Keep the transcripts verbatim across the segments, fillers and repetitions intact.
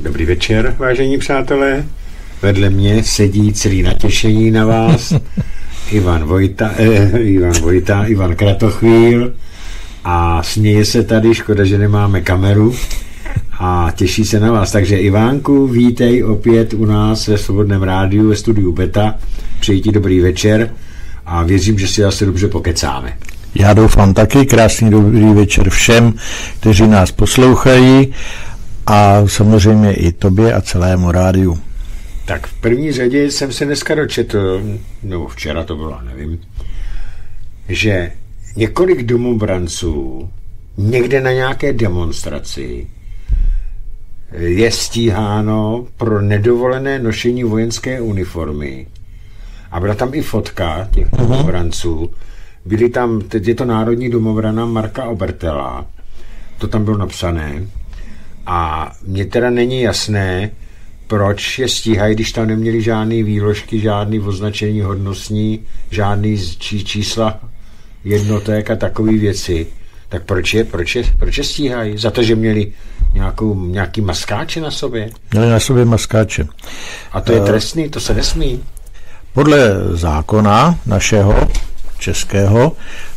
Dobrý večer, vážení přátelé. Vedle mě sedí celý natěšení na vás Ivan Vojta, eh, Ivan Vojta, Ivan Kratochvíl a směje se tady, škoda, že nemáme kameru a těší se na vás. Takže Ivánku, vítej opět u nás ve Svobodném rádiu, ve studiu Beta. Přeji ti dobrý večer a věřím, že si asi dobře pokecáme. Já doufám taky. Krásný dobrý večer všem, kteří nás poslouchají a samozřejmě i tobě a celému rádiu. Tak v první řadě jsem se dneska dočetl, nebo včera to bylo, nevím, že několik domobranců někde na nějaké demonstraci je stíháno pro nedovolené nošení vojenské uniformy. A byla tam i fotka těch uh-huh. domobranců. Byli tam, teď je to národní domobrana Marka Obertela, to tam bylo napsané. A mně teda není jasné, proč je stíhají, když tam neměli žádný výložky, žádný označení hodnostní, žádný čí, čísla jednotek a takové věci. Tak proč je, proč je, proč je stíhají? Za to, že měli nějakou, nějaký maskáče na sobě? Měli na sobě maskáče. A to je trestný, to se nesmí? Podle zákona našeho, českého,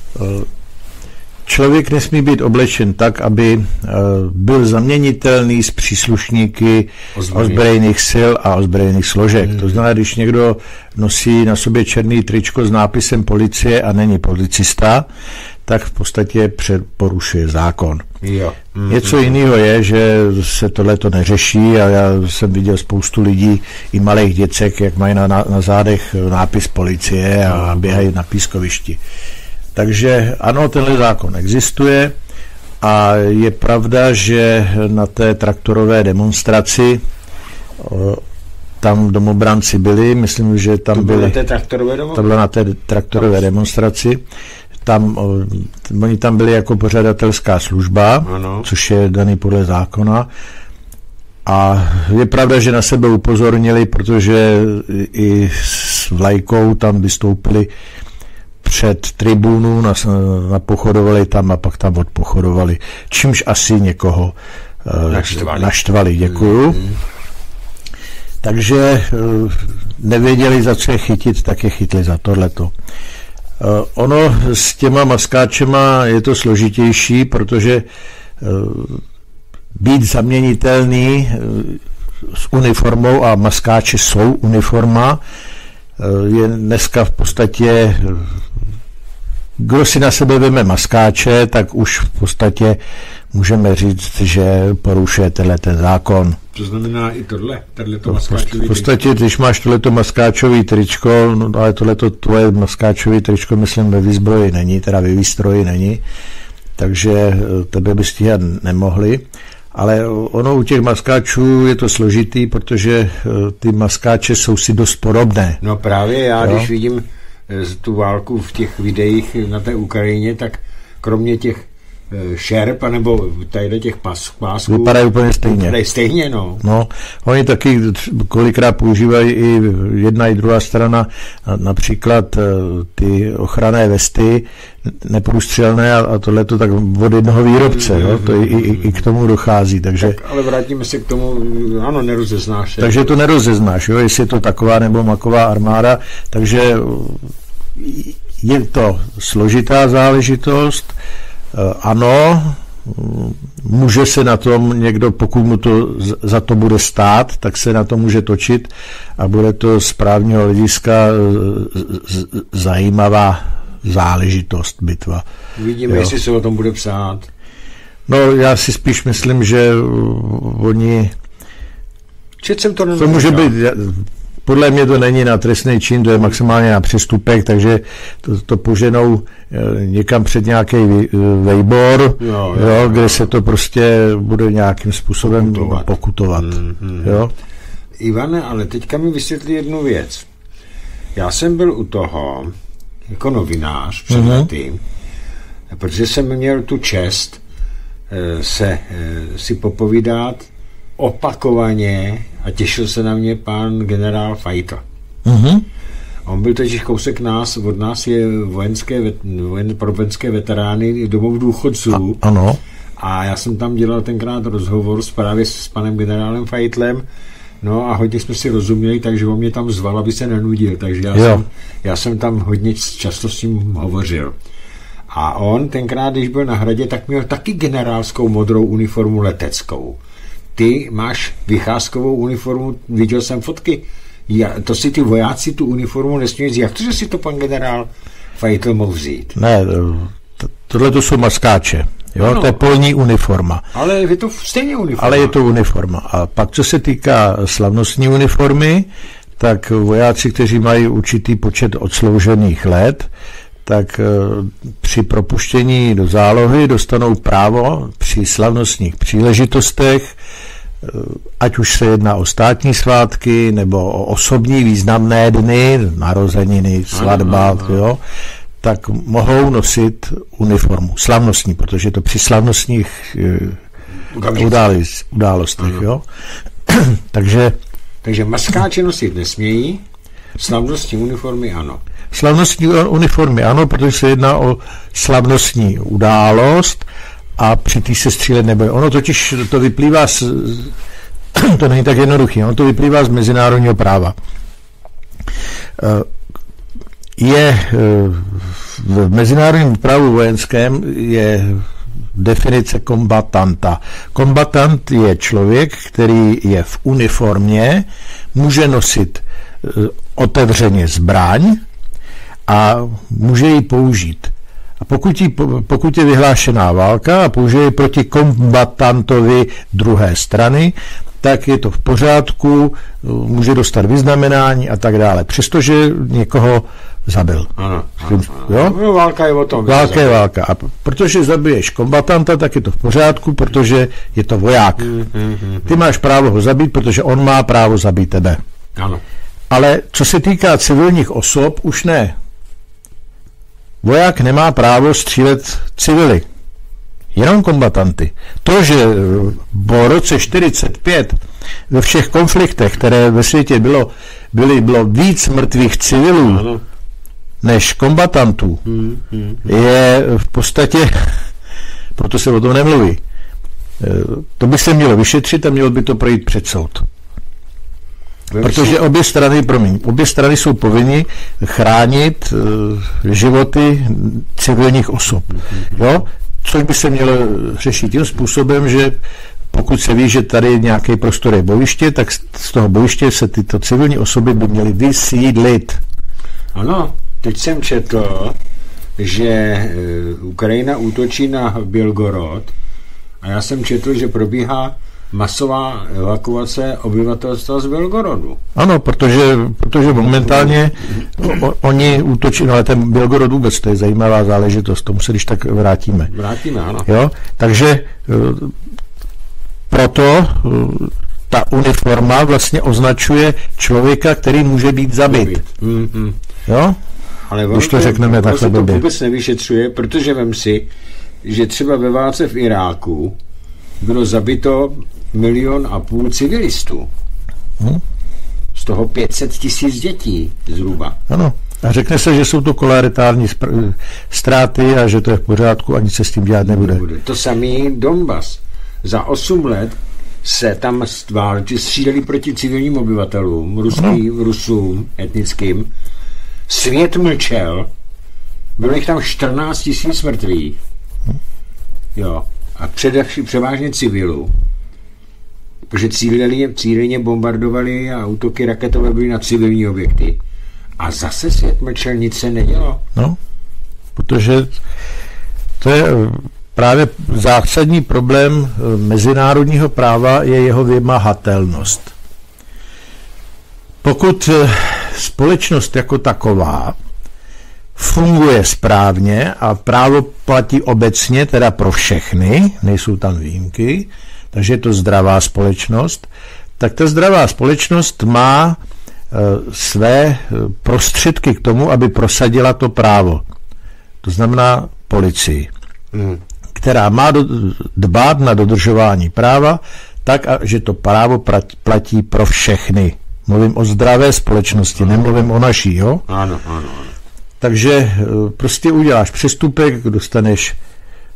člověk nesmí být oblečen tak, aby byl zaměnitelný s příslušníky ozbrojených sil a ozbrojených složek. Hmm. To znamená, když někdo nosí na sobě černý tričko s nápisem policie a není policista, tak v podstatě porušuje zákon. Jo. Hmm. Něco jiného je, že se tohleto neřeší a já jsem viděl spoustu lidí, i malých děcek, jak mají na, na, na zádech nápis policie a hmm. běhají na pískovišti. Takže ano, tenhle zákon existuje a je pravda, že na té traktorové demonstraci tam domobranci byli, myslím, že tam to byli... na té traktorové demonstraci? To bylo na té traktorové demonstraci. Tam, oni tam byli jako pořadatelská služba, ano. Což je daný podle zákona. A je pravda, že na sebe upozornili, protože i s vlajkou tam vystoupili před tribunu, napochodovali tam a pak tam odpochodovali. Čímž asi někoho naštvali. naštvali děkuju. Mm. Takže nevěděli, za co je chytit, tak je chytli za tohleto. Ono s těma maskáčema je to složitější, protože být zaměnitelný s uniformou a maskáče jsou uniforma, je dneska v podstatě, kdo si na sebe veme maskáče, tak už v podstatě můžeme říct, že porušuje tenhle ten zákon. To znamená i tohle, tohleto maskáčový v podstatě, když máš tohleto maskáčový tričko, no, ale tohleto tvoje maskáčový tričko, myslím, ve výzbroji není, teda ve výstroji není, takže tebe by stíhat nemohli. Ale ono u těch maskáčů je to složitý, protože ty maskáče jsou si dost podobné. No právě já, jo? Když vidím tu válku v těch videích na té Ukrajině, tak kromě těch šerp, nebo tady těch pas, pásků... Vypadají úplně stejně. Vypadají stejně, no. No, oni taky kolikrát používají i jedna i druhá strana, například ty ochranné vesty, neprůstřelné a, a tohleto tak od jednoho výrobce, mm, jo, to i, i, i k tomu dochází, takže... Tak, ale vrátíme se k tomu, ano, nerozeznáš. Takže to nerozeznáš, jo, jestli je to taková nebo maková armáda, takže je to složitá záležitost. Ano, může se na tom někdo, pokud mu to za to bude stát, tak se na to může točit a bude to z právního hlediska zajímavá záležitost, bitva. Vidíme, jo. Jestli se o tom bude psát. No, já si spíš myslím, že oni... Čet jsem to to může být... Podle mě to není na trestný čin, to je maximálně na přestupek, takže to, to poženou někam před nějaký vejbor, jo, jo, jo, kde jo. se to prostě bude nějakým způsobem pokutovat. pokutovat mm-hmm. jo. Ivane, ale teďka mi vysvětlí jednu věc. Já jsem byl u toho jako novinář před mm-hmm. lety, protože jsem měl tu čest se si popovídat opakovaně a těšil se na mě pan generál Fajta. Mm-hmm. On byl totiž kousek nás, od nás je vojenské, vojen, pro vojenské veterány domov důchodců. A, ano. A já jsem tam dělal tenkrát rozhovor s, právě s panem generálem Feitlem, no a hodně jsme si rozuměli, takže on mě tam zval, aby se nenudil, takže já, jsem, já jsem tam hodně často s ním hovořil. A on tenkrát, když byl na Hradě, tak měl taky generálskou modrou uniformu leteckou. Ty máš vycházkovou uniformu, viděl jsem fotky, já, to si ty vojáci tu uniformu nesmějí vzít. Jak to, že si to pan generál Feitl mohl vzít? Ne, to, tohle to jsou maskáče. Jo, ano, to je polní uniforma. Ale je to stejně uniforma. Ale je to uniforma. A pak, co se týká slavnostní uniformy, tak vojáci, kteří mají určitý počet odsloužených let, tak při propuštění do zálohy dostanou právo při slavnostních příležitostech, ať už se jedná o státní svátky, nebo o osobní významné dny, narozeniny, svatba, ano, ano. Jo, tak mohou nosit uniformu, slavnostní, protože to při slavnostních událostech, jo. Takže Takže maskáče nosit nesmějí, slavnostní uniformy ano. Slavnostní uniformy ano, protože se jedná o slavnostní událost a při té se střílet nebude. Ono totiž to vyplývá z, to není tak jednoduché, ono to vyplývá z mezinárodního práva. Je v mezinárodním právu vojenském je definice kombatanta. Kombatant je člověk, který je v uniformě, může nosit otevřeně zbraň a může ji použít. A pokud, jí, pokud je vyhlášená válka a použije ji proti kombatantovi druhé strany, tak je to v pořádku, může dostat vyznamenání a tak dále. Přestože někoho zabil. Ano, ano, ano. Jo? No, válka je o tom. Válka je válka. A protože zabiješ kombatanta, tak je to v pořádku, protože je to voják. Mm, mm, mm, Ty máš právo ho zabít, protože on má právo zabít tebe. Ano. Ale co se týká civilních osob, už ne. Voják nemá právo střílet civily. Jenom kombatanty. To, že po roce čtyřicet pět ve všech konfliktech, které ve světě bylo, byly, bylo víc mrtvých civilů, ano, než kombatantů, hmm, hmm, hmm. je v podstatě, proto se o tom nemluví. To by se mělo vyšetřit a mělo by to projít před soud. Protože obě strany, promiň, obě strany jsou povinni chránit uh, životy civilních osob. Jo? Což by se mělo řešit tím způsobem, že pokud se ví, že tady nějaký prostor je bojiště, tak z toho bojiště se tyto civilní osoby by měly vysídlit. Ano, teď jsem četl, že Ukrajina útočí na Bělgorod a já jsem četl, že probíhá masová evakuace obyvatelstva z Bělgorodu. Ano, protože, protože momentálně o, oni útočí, no ale ten Bělgorod vůbec, to je zajímavá záležitost, tomu se když tak vrátíme. Vrátíme, ano. Jo? Takže proto ta uniforma vlastně označuje člověka, který může být zabit. Mm-hmm. Jo? Ale když to řekneme takhle blbě. To vůbec nevyšetřuje, protože vem si, že třeba ve válce v Iráku bylo zabito milion a půl civilistů. Hmm? Z toho pět set tisíc dětí zhruba. Ano. A řekne se, že jsou to kolaritární ztráty a že to je v pořádku a nic se s tím dělat nebude. nebude. To samý Donbas. Za osm let se tam válči střídali proti civilním obyvatelům, ruským, Rusům, etnickým. Svět mlčel. Bylo jich tam čtrnáct tisíc mrtvých. Jo. A především převážně civilů. Protože cíleně, cíleně bombardovali a útoky raketové byly na civilní objekty. A zase svět mlčel, nic se nedělo. No, protože to je právě zásadní problém mezinárodního práva je jeho vymahatelnost. Pokud společnost jako taková funguje správně a právo platí obecně, teda pro všechny, nejsou tam výjimky, takže je to zdravá společnost, tak ta zdravá společnost má e, své prostředky k tomu, aby prosadila to právo. To znamená policii, mm. která má do, dbát na dodržování práva tak, a, že to právo platí pro všechny. Mluvím o zdravé společnosti, ano. Nemluvím o naší, jo? Ano, ano, ano. Takže prostě uděláš přestupek, dostaneš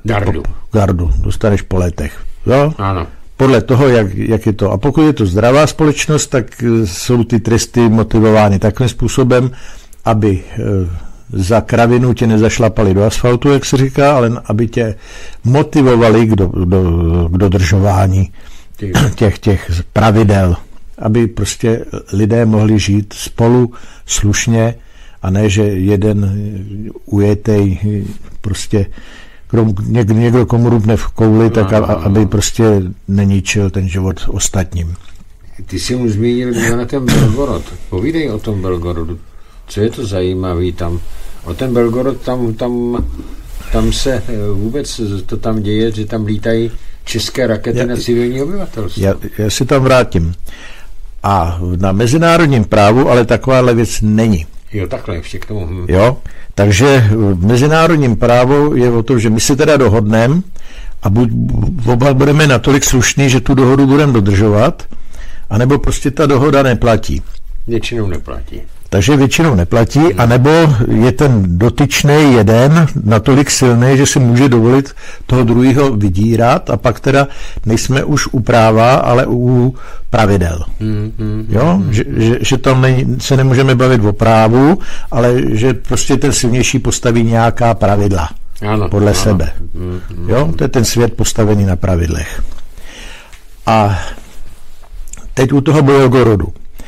Gardu. Po, gardu, dostaneš po letech. Jo? Ano. Podle toho, jak, jak je to. A pokud je to zdravá společnost, tak jsou ty tresty motivovány takovým způsobem, aby e, za kravinu tě nezašlapali do asfaltu, jak se říká, ale aby tě motivovali k, do, do, k dodržování těch, těch pravidel. Aby prostě lidé mohli žít spolu slušně a ne, že jeden ujetej prostě někdo, někdo komu rupne v kouli, tak a, aby prostě neničil ten život ostatním. Ty jsi mu zmínil na ten Belgorod. Povídej o tom Belgorodu. Co je to zajímavý tam? O ten Belgorod, tam, tam, tam se vůbec to tam děje, že tam lítají české rakety já, na civilní obyvatelstvo. Já, já si tam vrátím. A na mezinárodním právu ale takováhle věc není. Jo, takhle ještě k tomu. Hm. Jo, takže v mezinárodním právu je o tom, že my si teda dohodneme a buď oba budeme natolik slušní, že tu dohodu budeme dodržovat, anebo prostě ta dohoda neplatí. Většinou neplatí. Takže většinou neplatí, anebo je ten dotyčný jeden natolik silný, že si může dovolit toho druhého vydírat a pak teda nejsme už u práva, ale u pravidel. Mm, mm, jo? Mm, že, že, že tam ne, se nemůžeme bavit o právu, ale že prostě ten silnější postaví nějaká pravidla. Ano, podle ano. sebe. Mm, mm, jo? To je ten svět postavený na pravidlech. A teď u toho Belgorodu.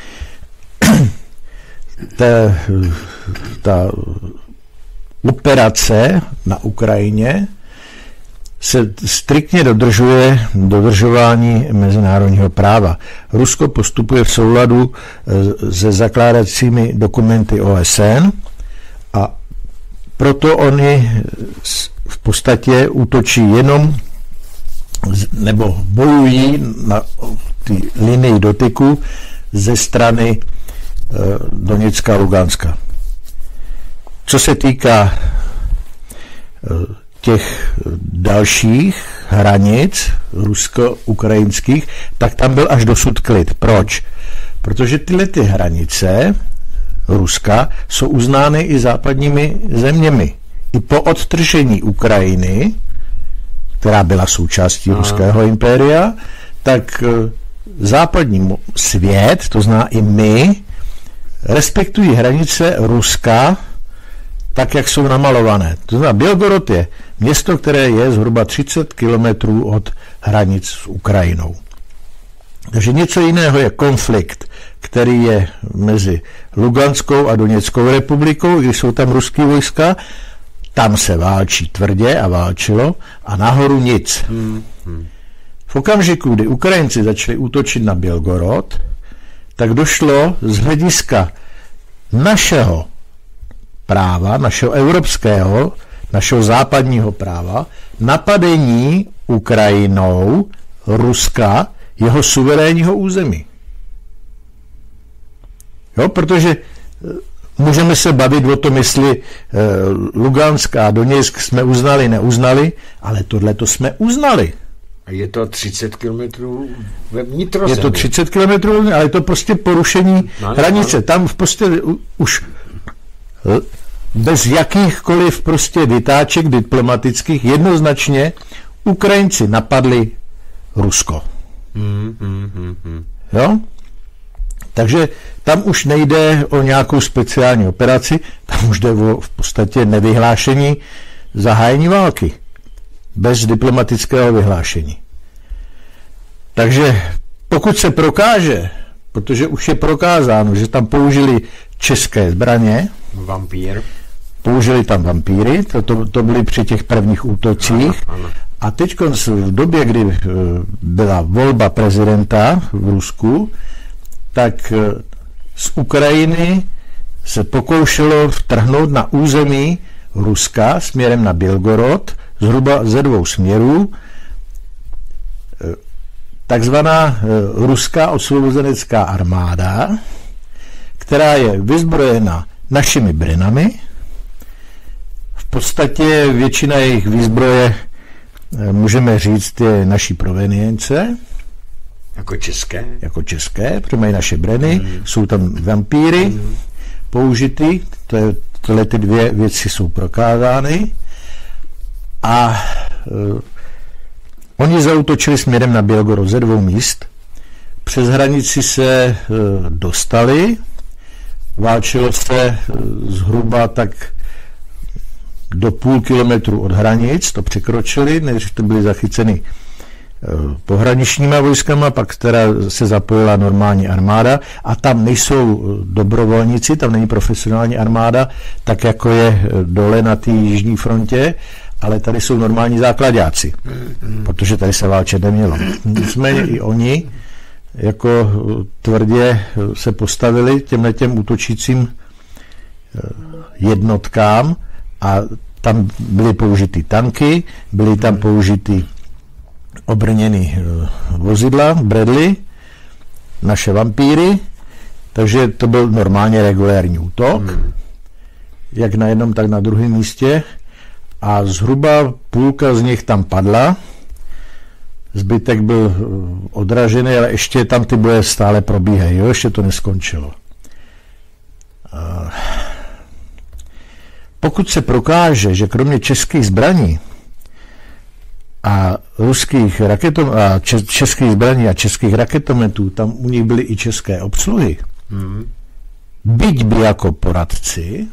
Ta, ta operace na Ukrajině se striktně dodržuje dodržování mezinárodního práva. Rusko postupuje v souladu se zakládacími dokumenty O S N a proto oni v podstatě útočí jenom nebo bojují na ty linii dotyku ze strany Doněcka a Luganska. Co se týká těch dalších hranic rusko-ukrajinských, tak tam byl až dosud klid. Proč? Protože tyhle ty hranice Ruska jsou uznány i západními zeměmi. I po odtržení Ukrajiny, která byla součástí Aha. ruského impéria, tak západní svět, to znamená i my, respektují hranice Ruska tak, jak jsou namalované. To znamená, Belgorod je město, které je zhruba třicet kilometrů od hranic s Ukrajinou. Takže něco jiného je konflikt, který je mezi Luganskou a Doněckou republikou, když jsou tam ruský vojska, tam se válčí tvrdě a válčilo a nahoru nic. Hmm, hmm. V okamžiku, kdy Ukrajinci začali útočit na Belgorod, tak došlo z hlediska našeho práva, našeho evropského, našeho západního práva, napadení Ukrajinou Ruska, jeho suverénního území. Jo, protože můžeme se bavit o tom, jestli eh, Lugansk a Doněck jsme uznali, neuznali, ale tohle to jsme uznali. A je to třicet kilometrů ve vnitrozemí. Je to třicet kilometrů, ale je to prostě porušení no, hranice. No. Tam v prostě už bez jakýchkoliv prostě vytáček diplomatických jednoznačně Ukrajinci napadli Rusko. Hmm, hmm, hmm, hmm. Jo? Takže tam už nejde o nějakou speciální operaci, tam už jde o v podstatě nevyhlášení zahájení války. Bez diplomatického vyhlášení. Takže pokud se prokáže, protože už je prokázáno, že tam použili české zbraně, Vampír. použili tam vampíry, to, to, to byly při těch prvních útocích, ano, ano. A teď v době, kdy byla volba prezidenta v Rusku, tak z Ukrajiny se pokoušelo vtrhnout na území Ruska směrem na Belgorod, zhruba ze dvou směrů, takzvaná ruská osvobozenecká armáda, která je vyzbrojena našimi brinami. V podstatě většina jejich výzbroje, můžeme říct, je naší provenience. Jako české? Jako české, protože mají naše briny, mm. jsou tam vampíry mm. použity, to je, tyhle ty dvě věci jsou prokázány. A uh, oni zaútočili směrem na Bělgorod ze dvou míst. Přes hranici se uh, dostali, válčilo se uh, zhruba tak do půl kilometru od hranic, to překročili, než to byli zachyceni pohraničníma vojskama, pak teda se zapojila normální armáda a tam nejsou dobrovolníci, tam není profesionální armáda, tak jako je dole na té jižní frontě, ale tady jsou normální základáci, protože tady se válčet nemělo. Nicméně i oni jako tvrdě se postavili těmhle těm útočícím jednotkám a tam byly použity tanky, byly tam použity obrněný vozidla, Bradley, naše vampíry, takže to byl normálně regulérní útok, hmm. jak na jednom, tak na druhém místě a zhruba půlka z nich tam padla, zbytek byl odražený, ale ještě tam ty boje stále probíhají, jo? Ještě to neskončilo. Pokud se prokáže, že kromě českých zbraní a ruských raketom a českých zbraní a českých raketometů, tam u nich byly i české obsluhy, mm. byť by jako poradci,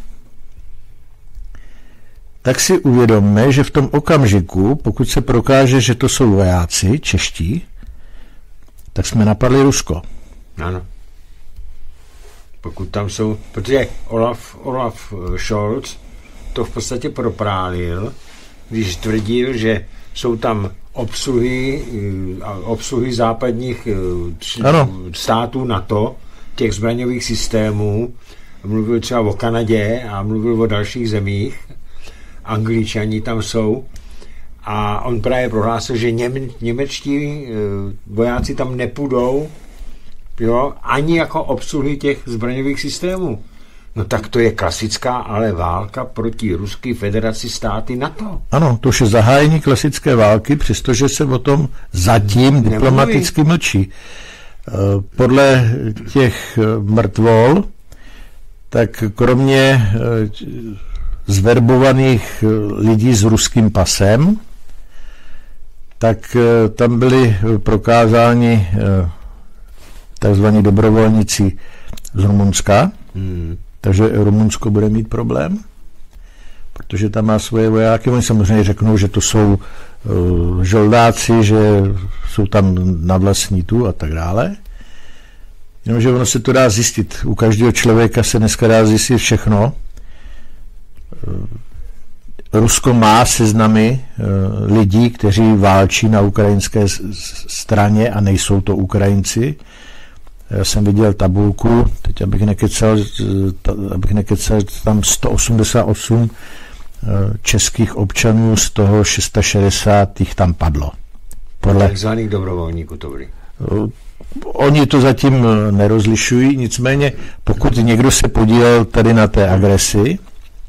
tak si uvědomme, že v tom okamžiku, pokud se prokáže, že to jsou vojáci čeští, tak jsme napadli Rusko. Ano. Pokud tam jsou, protože Olaf, Olaf Scholz to v podstatě proprálil, když tvrdil, že jsou tam obsluhy, obsluhy západních ano. států NATO, těch zbraňových systémů, mluvil třeba o Kanadě a mluvil o dalších zemích, Angličani tam jsou a on právě prohlásil, že něm, němečtí vojáci tam nepůjdou, jo, ani jako obsluhy těch zbraňových systémů. No tak to je klasická ale válka proti Ruské federaci státy NATO. Ano, to už je zahájení klasické války, přestože se o tom zatím Nemluví. diplomaticky mlčí. Podle těch mrtvol, tak kromě zverbovaných lidí s ruským pasem, tak tam byli prokázáni takzvaní dobrovolníci z Rumunska, hmm. takže Rumunsko bude mít problém, protože tam má svoje vojáky. Oni samozřejmě řeknou, že to jsou uh, žoldáci, že jsou tam na vlastní tu a tak dále. Jenomže ono se to dá zjistit. U každého člověka se dneska dá zjistit všechno. Uh, Rusko má seznamy uh, lidí, kteří válčí na ukrajinské straně a nejsou to Ukrajinci. Já jsem viděl tabulku, teď abych nekecal, abych nekecal tam sto osmdesát osm českých občanů, z toho šedesát šest jich tam padlo. Podle takzvaných dobrovolníků to byli. Oni to zatím nerozlišují, nicméně pokud někdo se podílel tady na té agresi,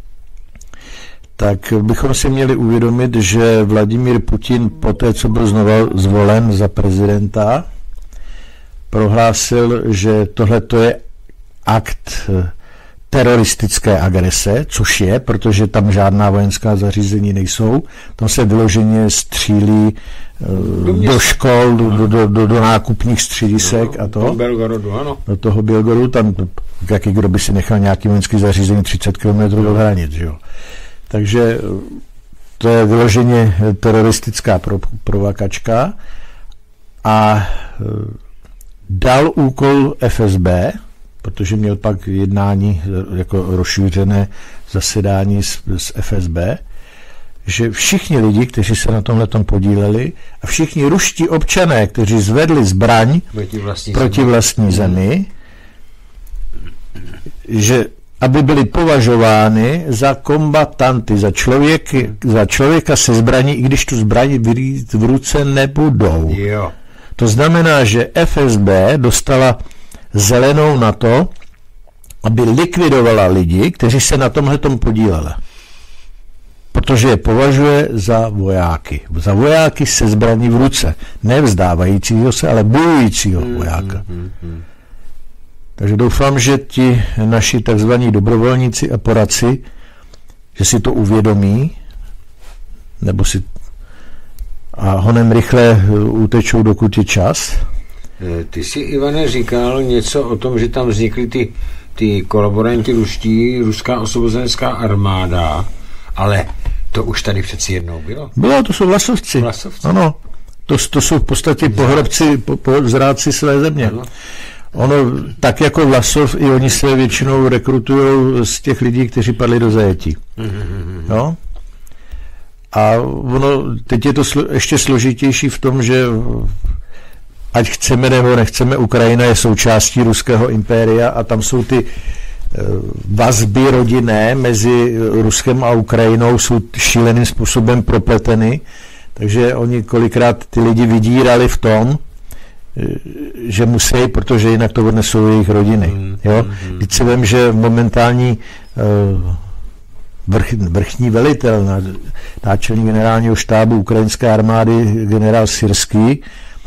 tak bychom si měli uvědomit, že Vladimír Putin poté, co byl znovu zvolen za prezidenta, prohlásil, že tohle je akt teroristické agrese, což je, protože tam žádná vojenská zařízení nejsou. Tam se vyloženě střílí do, do škol, do, do, do, do nákupních středisek no, a to. Do Bělgorodu, ano. Do toho Bělgorodu, tam jaký kdo by si nechal nějaký vojenský zařízení třicet kilometrů od hranic, jo. Takže to je vyloženě teroristická pro, provokačka a dal úkol F S B, protože měl pak jednání, jako rozšířené zasedání s, s F S B, že všichni lidi, kteří se na tomhletom podíleli a všichni ruští občané, kteří zvedli zbraň proti vlastní, proti vlastní zemi, že aby byli považováni za kombatanty, za, člověky, za člověka se zbraní, i když tu zbraň v ruce nebudou. Jo. To znamená, že F S B dostala zelenou na to, aby likvidovala lidi, kteří se na tomhletom podíleli. Protože je považuje za vojáky. Za vojáky se zbraní v ruce. Nevzdávajícího se, ale bojujícího vojáka. Mm, mm, mm. Takže doufám, že ti naši takzvaní dobrovolníci a poradci, že si to uvědomí, nebo si a honem rychle utečou, dokud je čas. Ty jsi, Ivane, říkal něco o tom, že tam vznikly ty, ty kolaboranti ruští, ruská osvobozenecká armáda, ale to už tady přeci jednou bylo. Bylo, to jsou vlasovci. Vlasovci. Ano, to, to jsou v podstatě pohrobci, po, po, zrádci své země. Ano. Ono, tak jako Vlasov, i oni se většinou rekrutují z těch lidí, kteří padli do zajetí. Mm-hmm. Jo? A ono, teď je to slo, ještě složitější v tom, že ať chceme nebo nechceme, Ukrajina je součástí ruského impéria a tam jsou ty vazby rodinné mezi Ruskem a Ukrajinou jsou šíleným způsobem propleteny, takže oni kolikrát ty lidi vydírali v tom, že musí, protože jinak to odnesou jejich rodiny. Jo? Teď si vím, že momentální vrch, vrchní velitel, náčelník generálního štábu ukrajinské armády, generál Syrský,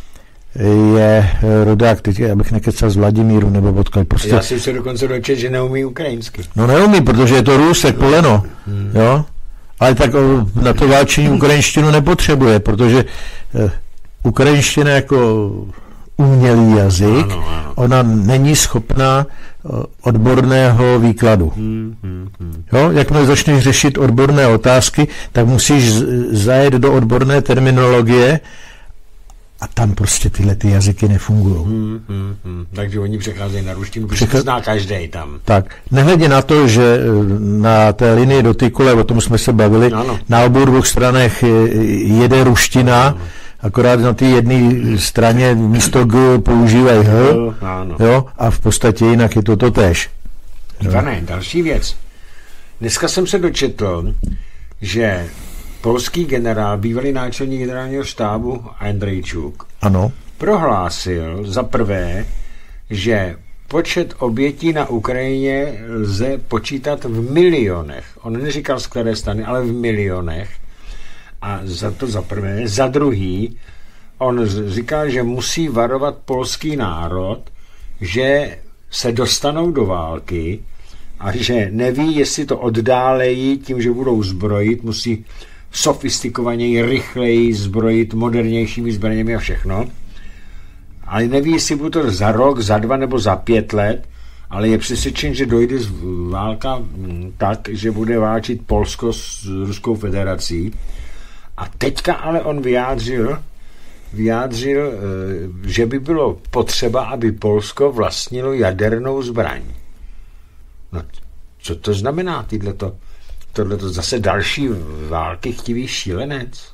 je rodák, teď abych nekecal z Vladimíru nebo odkud. Prostě... Já si se dokonce dočet, že neumí ukrajinsky. No neumí, protože je to Rus, jak poleno. Hmm. Jo? Ale tak na to válčení ukrajinštinu nepotřebuje, protože uh, ukrajinština jako umělý jazyk, ano, ano. Ona není schopná uh, odborného výkladu. Hmm, hmm, hmm. Jo? Jakmile začneš řešit odborné otázky, tak musíš zajet do odborné terminologie a tam prostě tyhle ty jazyky nefungují. Hmm, hmm, hmm. Takže oni přecházejí na ruštinu, protože Přechá... zná každej tam. Tak, nehledě na to, že na té linii do Tykule, o tom jsme se bavili, ano. Na obou dvou stranách jede ruština, ano. Akorát na té jedné straně místo G používají H, ano. Jo, a v podstatě jinak je to totéž. Ivane, další věc. Dneska jsem se dočetl, že polský generál, bývalý náčelník generálního štábu Andrejčuk, ano. prohlásil za prvé, že počet obětí na Ukrajině lze počítat v milionech. On neříkal z které strany, ale v milionech. A za to za prvé. Za druhý, on říkal, že musí varovat polský národ, že se dostanou do války a že neví, jestli to oddálejí tím, že budou zbrojit, musí sofistikovaněji, rychleji zbrojit modernějšími zbraněmi a všechno. Ale neví, jestli bude to za rok, za dva nebo za pět let, ale je přesvědčen, že dojde válka tak, že bude válčit Polsko s Ruskou federací. A teďka ale on vyjádřil, vyjádřil, že by bylo potřeba, aby Polsko vlastnilo jadernou zbraň. No, co to znamená, tyhleto? Tohle to zase další války chtivý šílenec?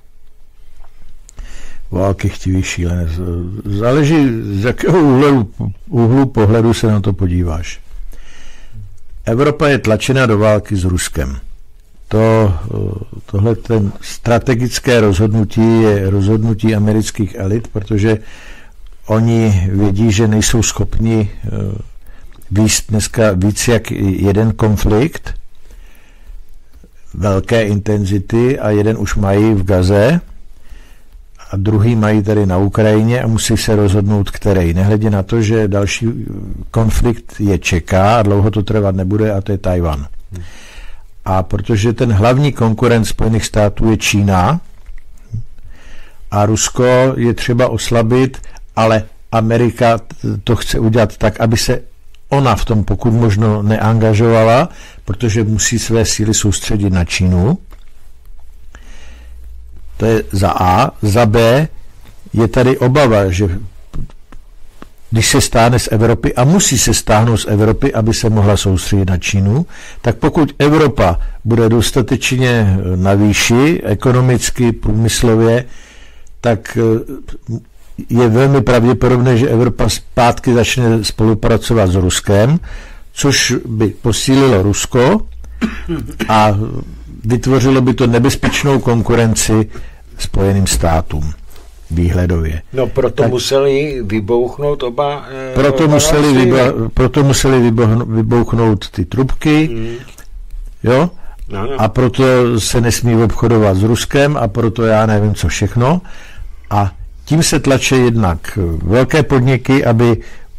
Války chtivý šílenec. Záleží, z jakého úhlu, úhlu pohledu se na to podíváš. Evropa je tlačena do války s Ruskem. To, tohle ten strategické rozhodnutí je rozhodnutí amerických elit, protože oni vědí, že nejsou schopni vést dneska víc jak jeden konflikt velké intenzity a jeden už mají v Gaze a druhý mají tady na Ukrajině a musí se rozhodnout, který. Nehledě na to, že další konflikt je čeká a dlouho to trvat nebude a to je Tajvan. A protože ten hlavní konkurent Spojených států je Čína a Rusko je třeba oslabit, ale Amerika to chce udělat tak, aby se ona v tom pokud možno neangažovala, protože musí své síly soustředit na Čínu. To je za A. Za B je tady obava, že když se stáhne z Evropy a musí se stáhnout z Evropy, aby se mohla soustředit na Čínu, tak pokud Evropa bude dostatečně na výši, ekonomicky, průmyslově, tak je velmi pravděpodobné, že Evropa zpátky začne spolupracovat s Ruskem, což by posílilo Rusko a vytvořilo by to nebezpečnou konkurenci Spojeným státům výhledově. No proto tak, museli vybouchnout oba... E, proto, oba museli vyba, proto museli vybouchnout ty trubky, hmm. jo? No, no. A proto se nesmí obchodovat s Ruskem a proto já nevím co všechno. A tím se tlačí jednak velké podniky, aby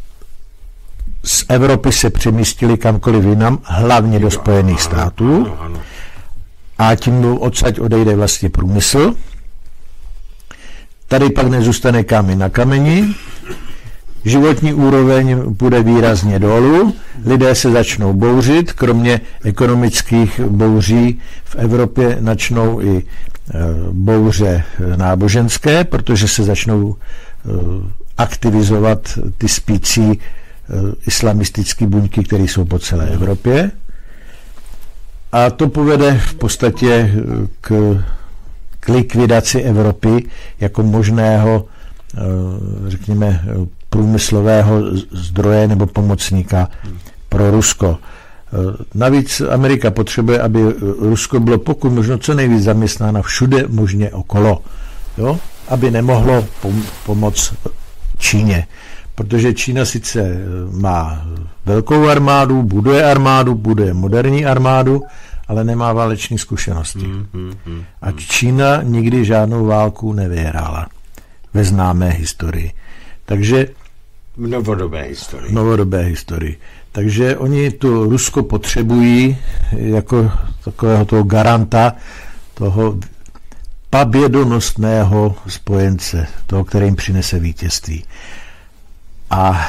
z Evropy se přemístili kamkoliv jinam, hlavně do Spojených států. Ano, ano. A tím odsaď odejde vlastně průmysl. tady pak nezůstane kámen na kameni, životní úroveň půjde výrazně dolů, lidé se začnou bouřit, kromě ekonomických bouří v Evropě načnou i bouře náboženské, protože se začnou aktivizovat ty spící islamistické buňky, které jsou po celé Evropě. A to povede v podstatě k, k likvidaci Evropy jako možného, řekněme, průmyslového zdroje nebo pomocníka pro Rusko. Navíc Amerika potřebuje, aby Rusko bylo pokud možno co nejvíc zaměstnáno všude možně okolo, jo? Aby nemohlo pom- pomoct Číně. Protože Čína sice má velkou armádu, buduje armádu, buduje moderní armádu, ale nemá váleční zkušenosti. Mm, mm, mm, a Čína nikdy žádnou válku nevyhrála ve známé historii. Takže v novodobé historii. Novodobé historii. Takže oni to Rusko potřebují jako takového toho garanta, toho pabědonostného spojence, toho, který jim přinese vítězství. A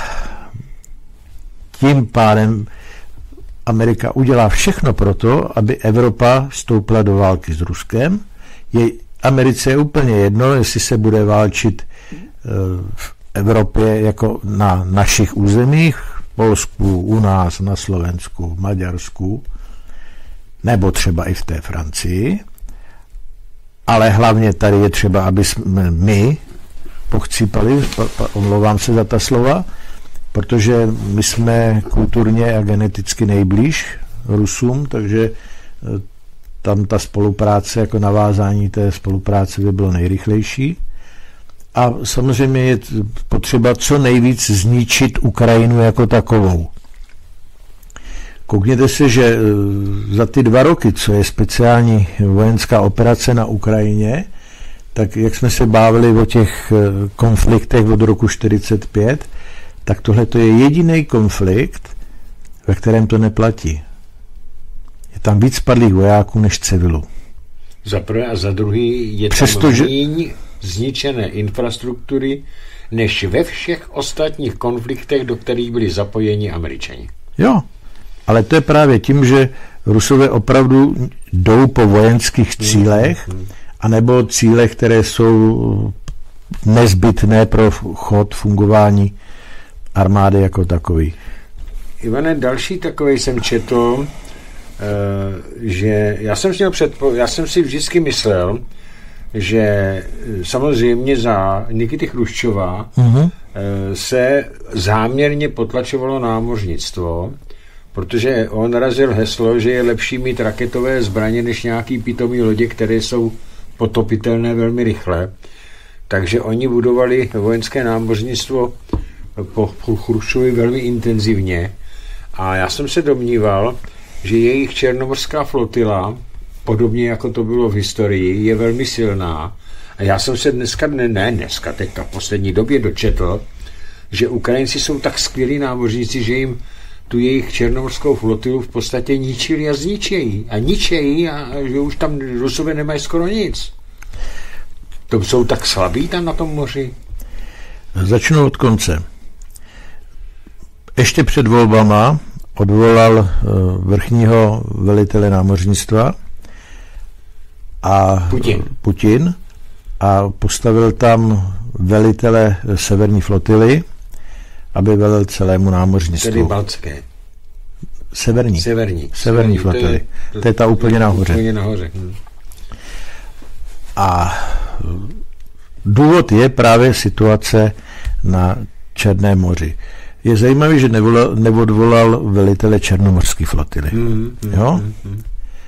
tím pádem Amerika udělá všechno pro to, aby Evropa vstoupila do války s Ruskem. Je, Americe je úplně jedno, jestli se bude válčit v Evropě jako na našich územích, v Polsku, u nás, na Slovensku, v Maďarsku, nebo třeba i v té Francii. Ale hlavně tady je třeba, aby jsme my pochcípali, omlouvám se za ta slova, protože my jsme kulturně a geneticky nejblíž Rusům, takže tam ta spolupráce, jako navázání té spolupráce by bylo nejrychlejší. A samozřejmě je potřeba co nejvíc zničit Ukrajinu jako takovou. Koukněte se, že za ty dva roky, co je speciální vojenská operace na Ukrajině, tak jak jsme se bavili o těch konfliktech od roku čtyřicet pět, tak tohle to je jediný konflikt, ve kterém to neplatí. Je tam víc padlých vojáků než civilů. Za prvé a za druhý je Přesto, tam míň že... zničené infrastruktury, než ve všech ostatních konfliktech, do kterých byli zapojeni Američani. Jo, ale to je právě tím, že Rusové opravdu jdou po vojenských cílech, hmm, hmm. anebo cílech, které jsou nezbytné pro chod fungování armády jako takový. Ivane, další takovej jsem četl, že já jsem, měl předpo, já jsem si vždycky myslel, že samozřejmě za Nikity Chruščova uh-huh. se záměrně potlačovalo námořnictvo, protože on razil heslo, že je lepší mít raketové zbraně než nějaký pitomý lodě, které jsou potopitelné velmi rychle. Takže oni budovali vojenské námořnictvo po Chruščovi velmi intenzivně a já jsem se domníval, že jejich černomořská flotila, podobně jako to bylo v historii, je velmi silná. A já jsem se dneska, ne, ne dneska, teďka v poslední době dočetl, že Ukrajinci jsou tak skvělí námořníci, že jim tu jejich černomořskou flotilu v podstatě ničili a zničejí. A ničejí a že už tam Rusové nemají skoro nic. To jsou tak slabí tam na tom moři? Začnu od konce. Ještě před volbama odvolal vrchního velitele námořnictva a Putin. Putin a postavil tam velitele severní flotily, aby velel celému námořnictvu. Tedy baltské. Severní. Severní. Severní flotily. To je, to, to je ta úplně nahoře. Úplně nahoře. Hmm. A důvod je právě situace na Černém moři. Je zajímavé, že nevolal, neodvolal velitele černomořské flotily. Mm, mm, jo? Mm, mm.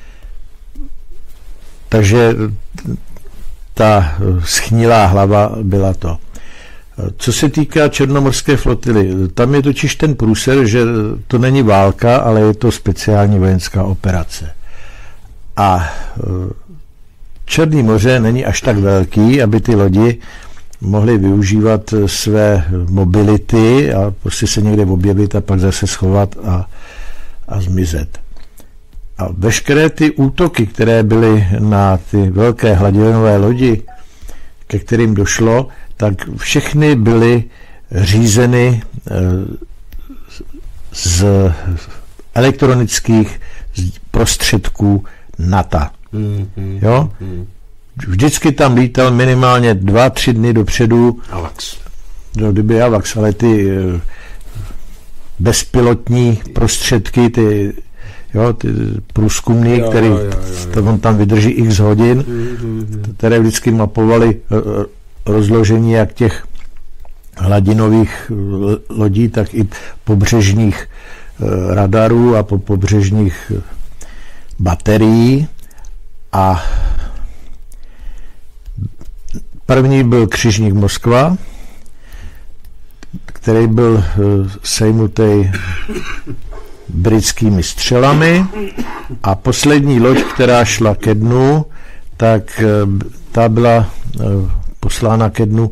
Takže ta schnilá hlava byla to. Co se týká černomorské flotily, tam je totiž ten průser, že to není válka, ale je to speciální vojenská operace. A Černé moře není až tak velký, aby ty lodi mohli využívat své mobility a prostě se někde objevit a pak zase schovat a, a zmizet. A veškeré ty útoky, které byly na ty velké hladinové lodi, ke kterým došlo, tak všechny byly řízeny z elektronických prostředků NATO. Jo? Vždycky tam lítal minimálně dva, tři dny dopředu. AWACS. No, kdyby AWACS, ale ty bezpilotní prostředky, ty, jo, ty průzkumný, jo, který jo, jo, jo. On tam vydrží x hodin, mm-hmm. které vždycky mapovali rozložení jak těch hladinových lodí, tak i pobřežních radarů a po pobřežních baterií. A první byl křižník Moskva, který byl sejmutý britskými střelami, a poslední loď, která šla ke dnu, tak ta byla poslána ke dnu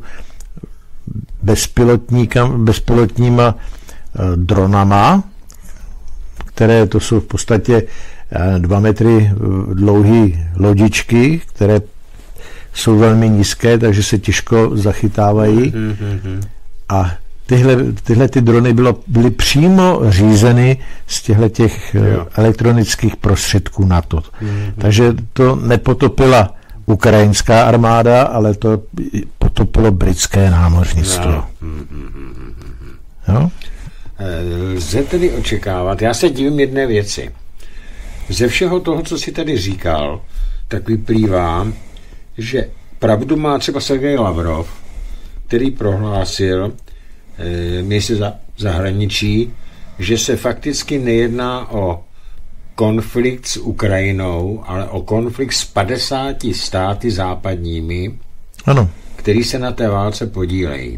bezpilotníma dronama, které to jsou v podstatě dva metry dlouhé lodičky, které jsou velmi nízké, takže se těžko zachytávají. Mm-hmm. A tyhle, tyhle ty drony bylo, byly přímo řízeny z těchto těch elektronických prostředků NATO. Mm-hmm. Takže to nepotopila ukrajinská armáda, ale to potopilo britské námořnictvo. No. No? Lze tedy očekávat, já se divím jedné věci. Ze všeho toho, co si tady říkal, tak vyplývá, že pravdu má třeba Sergej Lavrov, který prohlásil e, ministr za, zahraničí, že se fakticky nejedná o konflikt s Ukrajinou, ale o konflikt s padesáti státy západními, ano, který se na té válce podílejí.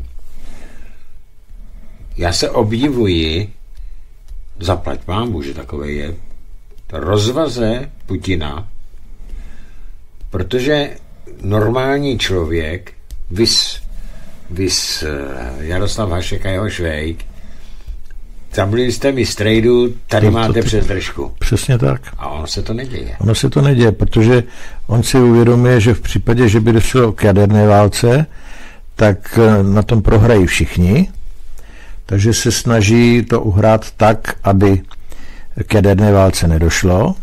Já se obdivuji, zaplať pámu, že takový je, rozvaze Putina, protože normální člověk, vys, vys Jaroslav Hašek a jeho Švejk, zablili jste mi strejdu, tady to, máte to, přes držku. Přesně tak. A ono se to neděje. Ono se to neděje, protože on si uvědomuje, že v případě, že by došlo k jaderné válce, tak na tom prohrají všichni, takže se snaží to uhrát tak, aby k jaderné válce nedošlo.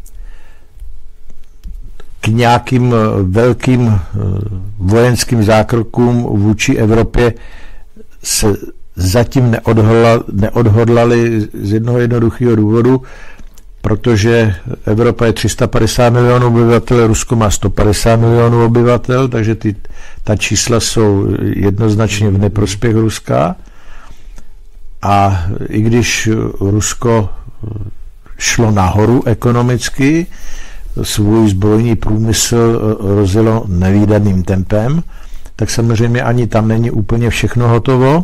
K nějakým velkým vojenským zákrokům vůči Evropě se zatím neodhodla, neodhodlali z jednoho jednoduchého důvodu, protože Evropa je tři sta padesát milionů obyvatel, Rusko má sto padesát milionů obyvatel, takže ty, ta čísla jsou jednoznačně v neprospěch Ruska. A i když Rusko šlo nahoru ekonomicky, svůj zbrojní průmysl rozjelo nevídaným tempem, tak samozřejmě ani tam není úplně všechno hotovo.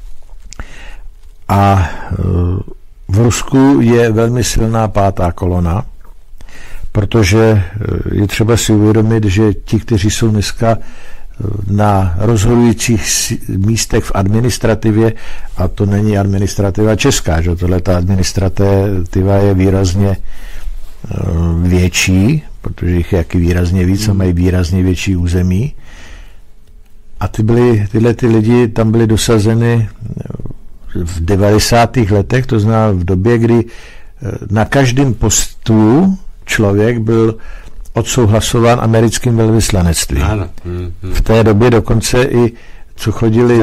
A v Rusku je velmi silná pátá kolona, protože je třeba si uvědomit, že ti, kteří jsou dneska na rozhodujících místech v administrativě, a to není administrativa česká, že tohle ta administrativa je výrazně větší, protože jich je jaký výrazně víc a mají výrazně větší území. A ty byly, tyhle ty lidi tam byly dosazeny v devadesátých letech, to znamená v době, kdy na každém postu člověk byl odsouhlasován americkým velvyslanectvím. Ano. Hmm, hmm. V té době dokonce i co chodili,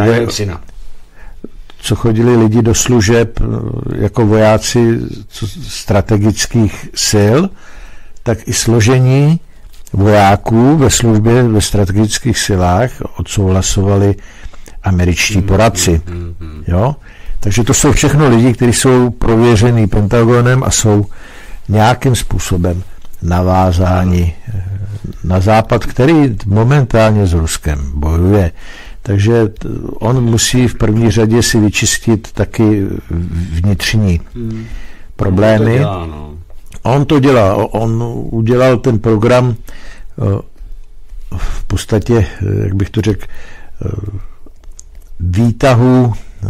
co chodili lidi do služeb jako vojáci strategických sil, tak i složení vojáků ve službě ve strategických silách odsouhlasovali američtí poradci. Hmm, hmm, hmm. Jo? Takže to jsou všechno lidi, kteří jsou prověřený Pentagonem a jsou nějakým způsobem navázání na západ, který momentálně s Ruskem bojuje. Takže on musí v první řadě si vyčistit taky vnitřní hmm. problémy. On to dělá, no. On to dělá. On udělal ten program v podstatě, jak bych to řekl, výtahu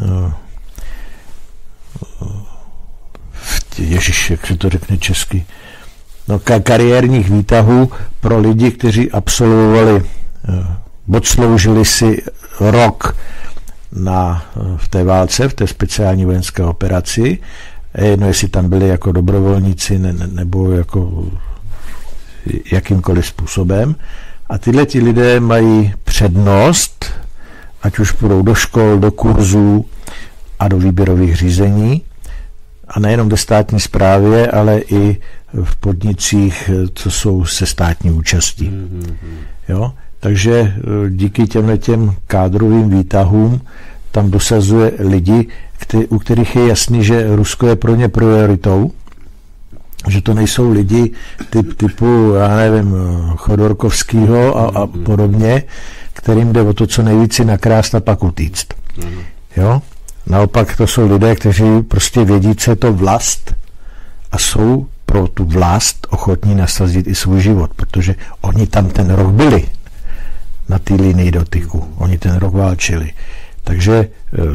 Ježiš, jak se to řekne česky, no, kariérních výtahů pro lidi, kteří absolvovali odsloužili si rok na, v té válce, v té speciální vojenské operaci. Jedno, jestli tam byli jako dobrovolníci ne, ne, nebo jako jakýmkoliv způsobem. A tyhle ti lidé mají přednost, ať už půjdou do škol, do kurzů a do výběrových řízení. A nejenom ve státní správě, ale i v podnicích, co jsou se státní účastí. Mm-hmm. Jo? Takže díky těmhle těm kádrovým výtahům tam dosazuje lidi, který, u kterých je jasný, že Rusko je pro ně prioritou, že to nejsou lidi typ, typu, já nevím, Chodorkovskýho a, a podobně, kterým jde o to, co nejvíce nakrást a pak utíct. Jo? Naopak to jsou lidé, kteří prostě vědí, co je to vlast a jsou pro tu vlast ochotní nasadit i svůj život, protože oni tam ten rok byli na té linii dotyku. Oni ten rok válčili. Takže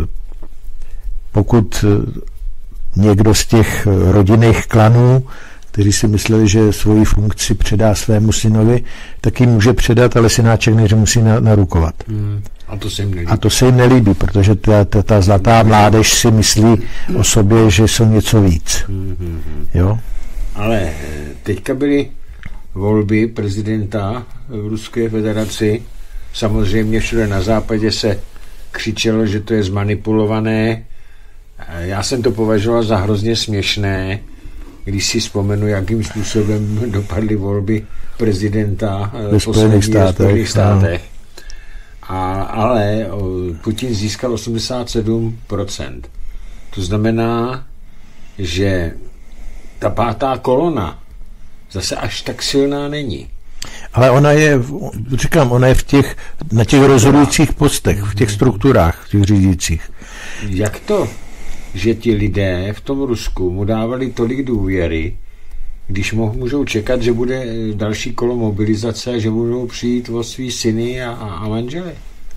pokud někdo z těch rodinných klanů, kteří si mysleli, že svoji funkci předá svému synovi, tak jim může předat, ale synáček než musí narukovat. Hmm. A to se jim nelíbí. A to se jim nelíbí, protože ta, ta, ta zlatá mládež si myslí o sobě, že jsou něco víc. Hmm. Jo? Ale teďka byly volby prezidenta v Ruské federaci. Samozřejmě všude na západě se křičelo, že to je zmanipulované. Já jsem to považoval za hrozně směšné, když si vzpomenu, jakým způsobem dopadly volby prezidenta ve Spojených státech. státech. A, ale Putin získal osmdesát sedm procent. To znamená, že ta pátá kolona zase až tak silná není. Ale ona je, říkám, ona je v těch, na těch rozhodujících postech, v těch strukturách, v těch řídících. Jak to, že ti lidé v tom Rusku mu dávali tolik důvěry, když můžou čekat, že bude další kolo mobilizace, že budou přijít o svý syny a, a manžely?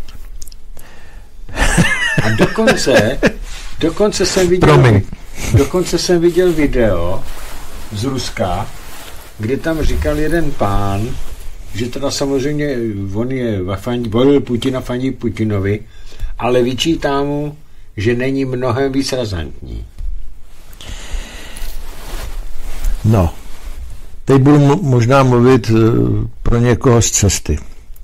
A dokonce, dokonce jsem viděl, dokonce jsem viděl video z Ruska, kde tam říkal jeden pán, že teda samozřejmě on je volil Putina, fandí Putinovi, ale vyčítá mu, že není mnohem víc razantní. No, teď budu možná mluvit pro někoho z cesty.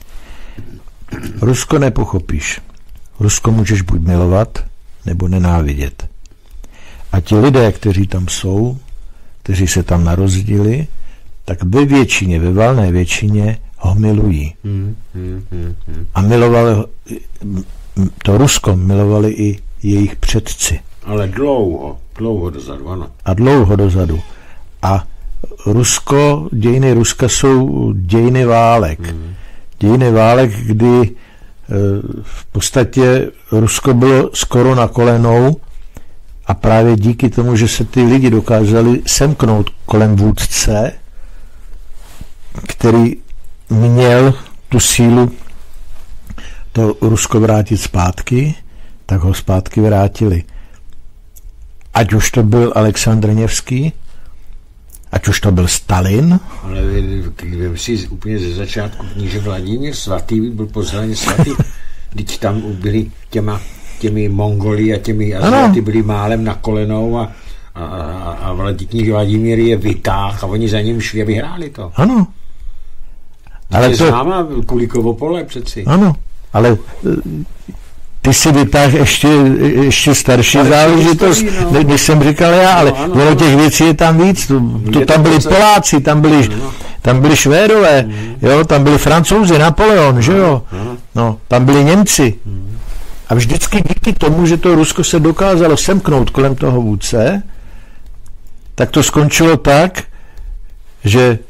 Rusko nepochopíš. Rusko můžeš buď milovat, nebo nenávidět. A ti lidé, kteří tam jsou, kteří se tam narodili, tak ve většině, ve valné většině ho milují. Hmm, hmm, hmm, hmm. A milovali to Rusko milovali i jejich předci. Ale dlouho, dlouho dozadu, ano. A dlouho dozadu. A Rusko, dějiny Ruska jsou dějiny válek. Hmm. Dějiny válek, kdy v podstatě Rusko bylo skoro na kolenou a právě díky tomu, že se ty lidi dokázali semknout kolem vůdce, který měl tu sílu to Rusko vrátit zpátky, tak ho zpátky vrátili. Ať už to byl Alexandr Nevský, ať už to byl Stalin. Ale vím si úplně ze začátku kníže Vladimír Svatý, byl pozvaný svatý, když tam byli těma, těmi Mongoli a těmi Aziaty byli málem na kolenou a, a, a, a Vladimír, Vladimír je vytáh a oni za ním šli a vyhráli to. Ano. Ale to známá Kulíkovo pole přeci. Ano, ale ty si vytáhl ještě, ještě starší záležitost, no. Když jsem říkal já, ale no, ano, těch věcí je tam víc. To, to, tam byli Poláci, tam byli, no. tam byli Švédové, mm. jo, tam byli Francouzi, Napoleon, no, že jo, no. no, tam byli Němci. Mm. A vždycky díky tomu, že to Rusko se dokázalo semknout kolem toho vůdce, tak to skončilo tak, že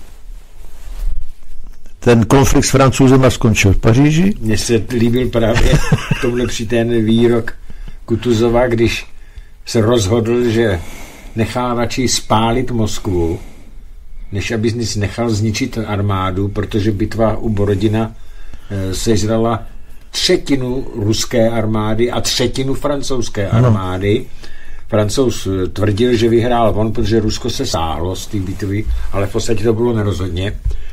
ten konflikt s Francouzem skončil v Paříži. Mně se líbil právě tomhle při ten výrok Kutuzova, když se rozhodl, že nechá radši spálit Moskvu, než aby nechal zničit armádu, protože bitva u Borodina e, sežrala třetinu ruské armády a třetinu francouzské armády. No. Francouz tvrdil, že vyhrál on, protože Rusko se sáhlo z té bitvy, ale v podstatě to bylo nerozhodně.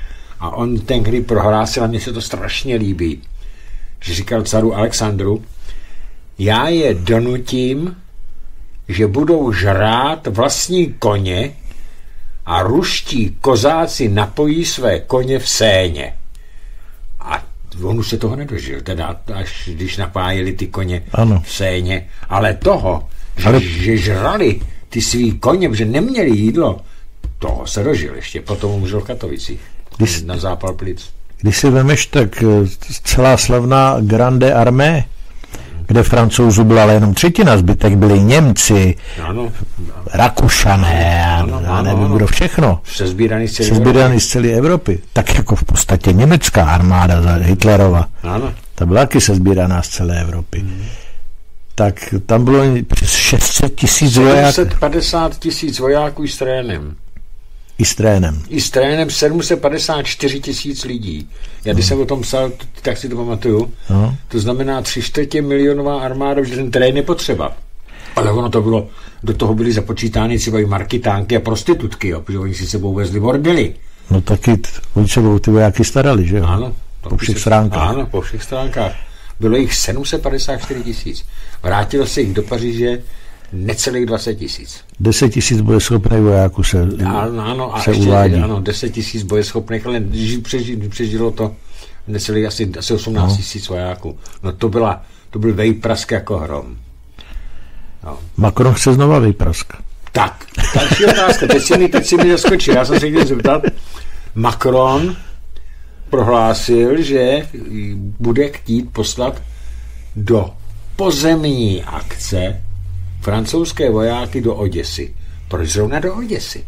A on ten hry prohlásil, a mně se to strašně líbí, že říkal caru Alexandru, já je donutím, že budou žrát vlastní koně a ruští kozáci napojí své koně v Séně. A on už se toho nedožil, teda až když napájeli ty koně ano. v Séně. Ale toho, že, ale... že žrali ty svý koně, že neměli jídlo, toho se dožil ještě. Potom umřel v Katovicích když, na zápal plic. Když si vemeš, tak celá slavná Grande Armée, kde Francouzů byla ale jenom třetina, zbytek byli Němci, ano. Rakušané a ano, já nevím, ano. kdo všechno. Sezbíraný z celé Evropy. z celé Evropy. Tak jako v podstatě německá armáda za Hitlerova. Ano. Ta byla taky sezbíraná z celé Evropy. Hmm. Tak tam bylo přes šest set tisíc vojáků. sedm set padesát tisíc vojáků s trénem. I s trénem. I s trénem sedm set padesát čtyři tisíc lidí. Já když no. jsem o tom psal, tak si to pamatuju. No. To znamená tři čtvrtě milionová armáda, že ten trén je potřeba. Ale ono to bylo, do toho byly započítány třeba i markitánky a prostitutky, jo, protože oni si sebou vezli bordely. No taky t- oni sebou ty vojáky starali, že jo? Ano. Po všech stránkách. Ano, po všech stránkách. Bylo jich sedm set padesát čtyři tisíc. Vrátilo se jich do Paříže necelých dvacet tisíc. deset tisíc bojeschopných vojáků se, ano, ano, a se ještě, uvádí. Ano, deset tisíc bojeschopných, ale přežilo, přežilo to necelých asi, asi osmnáct tisíc no. vojáků. No to byla, to byl vejprask jako hrom. No. Macron chce znova vejprask. Tak, další otázka. Teď si mi, teď si mi zaskočil. Já jsem se chtěl zeptat. Macron prohlásil, že bude chtít poslat do pozemní akce francouzské vojáky do Oděsy. Proč zrovna do Oděsy?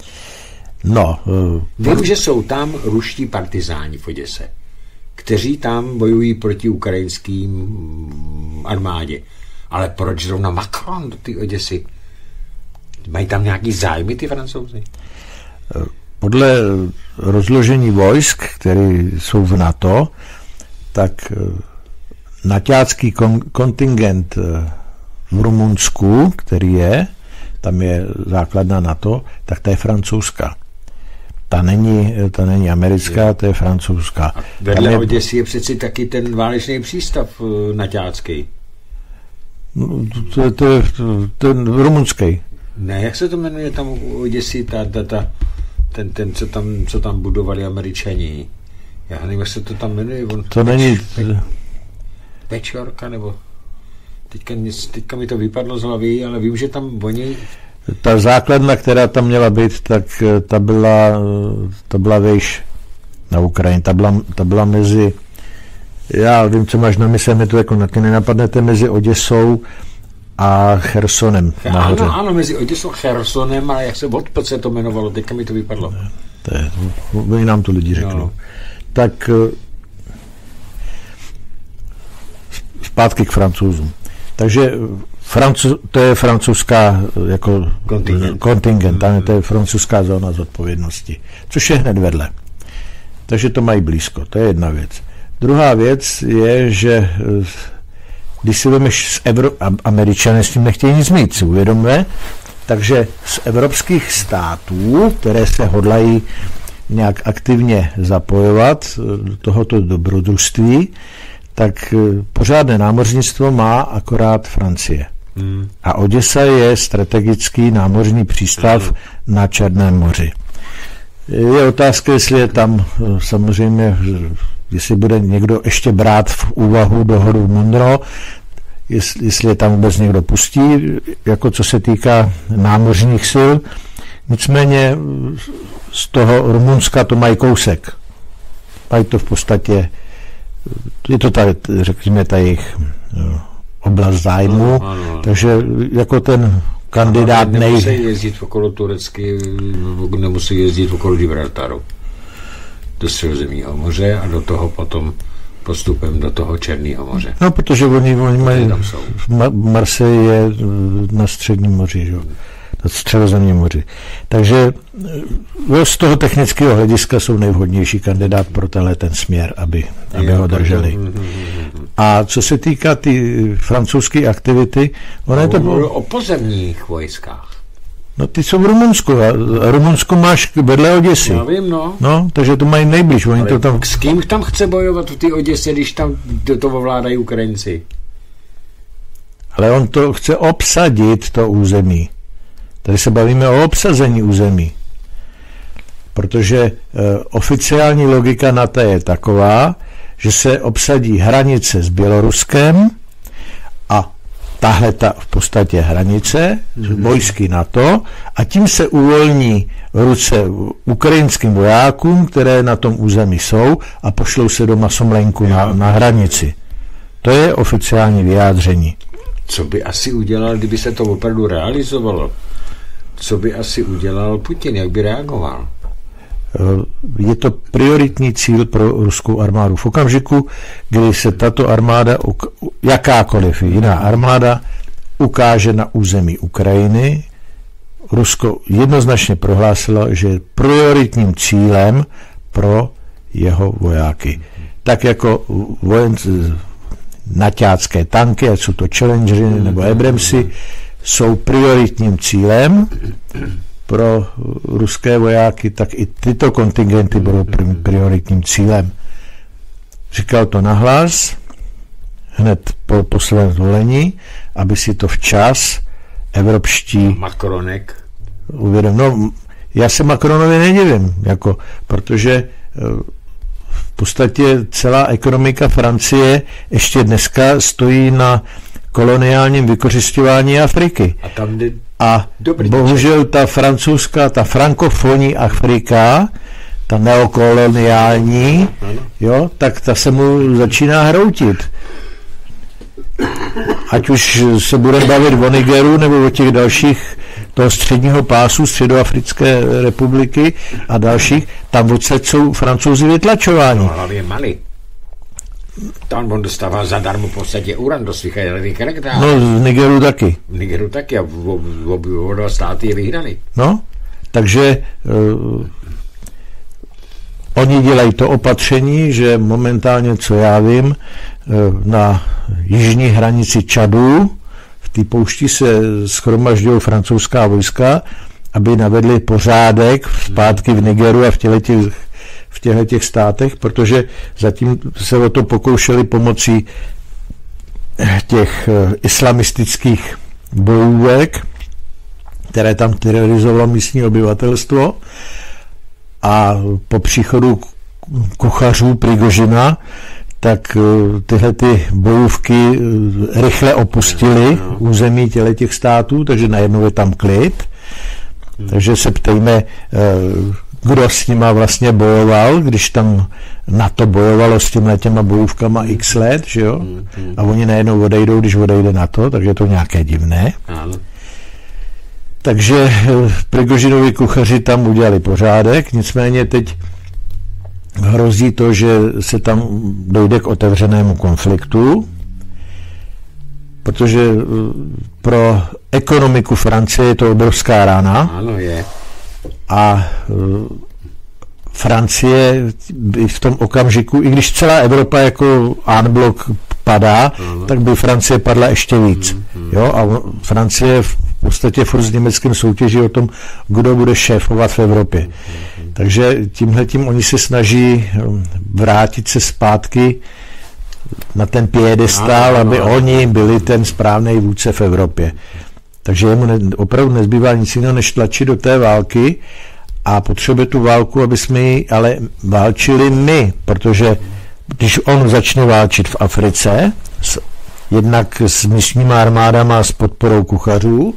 No. Uh, Vím, že jsou tam ruští partizáni v Oděse, kteří tam bojují proti ukrajinským armádě. Ale proč zrovna Macron do té Oděsy? Mají tam nějaký zájmy ty Francouzi? Podle rozložení vojsk, které jsou v NATO, tak naťácký kon- kontingent v Rumunsku, který je, tam je základna NATO, tak ta je francouzská. Ta není, ta není americká, je. To je francouzská. A vedle je, Oděsy je přeci taky ten válečný přístav naťácký. To je to, to, ten rumunský. Ne, jak se to jmenuje tam u Oděsy, ta, ta, ta, ten, ten co, tam, co tam budovali Američani. Já nevím, jak se to tam jmenuje. On, to není... Pe, Pečorka, nebo... Teďka, teďka mi to vypadlo z hlavy, ale vím, že tam oni... Ta základna, která tam měla být, tak ta byla, ta byla vejš na Ukrajině. Ta byla, ta byla mezi... Já vím, co máš na mysli, mi to jako nenapadnete, mezi Oděsou a Chersonem. Ano, ano, mezi Oděsou a Chersonem, ale jak se odpad se to jmenovalo, teďka mi to vypadlo. To je, oni nám to lidi řeknou. No. Tak zpátky k Francouzům. Takže Francouz, to je francouzská jako kontingent, kontingent mm. to je francouzská zóna zodpovědnosti, což je hned vedle. Takže to mají blízko, to je jedna věc. Druhá věc je, že když si vemeš z Evro... Američané s tím nechtějí nic mít, si uvědomíme, takže z evropských států, které se hodlají nějak aktivně zapojovat do tohoto dobrodružství, tak pořádné námořnictvo má akorát Francie. Hmm. A Oděsa je strategický námořní přístav hmm. na Černém moři. Je otázka, jestli je tam samozřejmě, jestli bude někdo ještě brát v úvahu dohodu Monroe, jestli, jestli je tam vůbec někdo pustí, jako co se týká námořních sil. Nicméně z toho Rumunska to mají kousek. Mají to v podstatě, je to tady, řekněme, ta jejich oblast zájmu, ano, ano, ano. Takže jako ten kandidát nej... Nemusí jezdit okolo Turecky, nemusí jezdit okolo Gibraltaru. Do Středozemního moře a do toho potom postupem do toho Černého moře. No, protože oni, oni mají... Marseille je na Středním moři, že? Na Středozemním moři. Takže z toho technického hlediska jsou nejvhodnější kandidát pro tenhle ten směr, aby, aby ho drželi. A co se týká ty francouzské aktivity, ono je to... Bylo o pozemních vojskách. No ty jsou v Rumunsku. A Rumunsko máš vedle Oděsy. Já vím, no. No, takže to mají nejblíž. Oni to tam... S kým tam chce bojovat v té Oděse, když tam do toho ovládají Ukrajinci? Ale on to chce obsadit, to území. Tady se bavíme o obsazení území. Protože e, oficiální logika NATO je taková, že se obsadí hranice s Běloruskem a tahle ta v podstatě hranice, mm-hmm. vojsky NATO, a tím se uvolní ruce ukrajinským vojákům, které na tom území jsou, a pošlou se do Masomlenku na, na hranici. To je oficiální vyjádření. Co by asi udělal, kdyby se to opravdu realizovalo? Co by asi udělal Putin? Jak by reagoval? Je to prioritní cíl pro ruskou armádu. V okamžiku, kdy se tato armáda, jakákoliv jiná armáda, ukáže na území Ukrajiny, Rusko jednoznačně prohlásilo, že je prioritním cílem pro jeho vojáky. Tak jako vojenské naťácké tanky, ať jsou to Challengery nebo Abramsy, jsou prioritním cílem pro ruské vojáky, tak i tyto kontingenty budou prioritním cílem. Říkal to nahlas hned po, po svém zvolení, aby si to včas evropští Macronek uvědomil. No, já se Macronovi nedivím, jako, protože v podstatě celá ekonomika Francie ještě dneska stojí na koloniálním vykořisťování Afriky. A tam jde A bohužel ta francouzská, ta frankofonní Afrika, ta neokoloniální, jo, tak ta se mu začíná hroutit. Ať už se budeme bavit o Nigeru nebo o těch dalších toho středního pásu Středoafrické republiky a dalších, tam odsaď jsou Francouzi vytlačováni. No, hlavně Mali. Tam on dostává zadarmo v podstatě uran do svých jaderných elektráren. No, v Nigeru taky. V Nigeru taky a v obě státy je vyhraný. No, takže uh, oni dělají to opatření, že momentálně, co já vím, uh, na jižní hranici Čadu v té poušti se shromažďují francouzská vojska, aby navedli pořádek zpátky v Nigeru a v těchto těch v těchto těch státech, protože zatím se o to pokoušeli pomocí těch islamistických bojůvek, které tam terorizovalo místní obyvatelstvo, a po příchodu kuchařů Prigožina, tak tyhle ty bojůvky rychle opustily území těchto těch států, takže najednou je tam klid. Takže se ptejme, kdo s nima vlastně bojoval, když tam NATO bojovalo s těma těma bojůvkama x let, že jo? A oni najednou odejdou, když odejde NATO, takže je to nějaké divné. Ano. Takže Prigožinovi kuchaři tam udělali pořádek, nicméně teď hrozí to, že se tam dojde k otevřenému konfliktu, protože pro ekonomiku Francie je to obrovská rána. Ano, je. A Francie v tom okamžiku, i když celá Evropa jako en bloc padá, ano, tak by Francie padla ještě víc. Hmm, hmm. Jo? A Francie v podstatě furt s Německem soutěží o tom, kdo bude šéfovat v Evropě. Hmm, hmm. Takže tímhletím oni se snaží vrátit se zpátky na ten piedestál, aby ano, oni byli ten správný vůdce v Evropě. Takže jemu ne, opravdu nezbývá nic jiného, než tlačit do té války, a potřebuje tu válku, aby jsme ji ale válčili my, protože když on začne válčit v Africe, s, jednak s místníma armádama a s podporou kuchařů,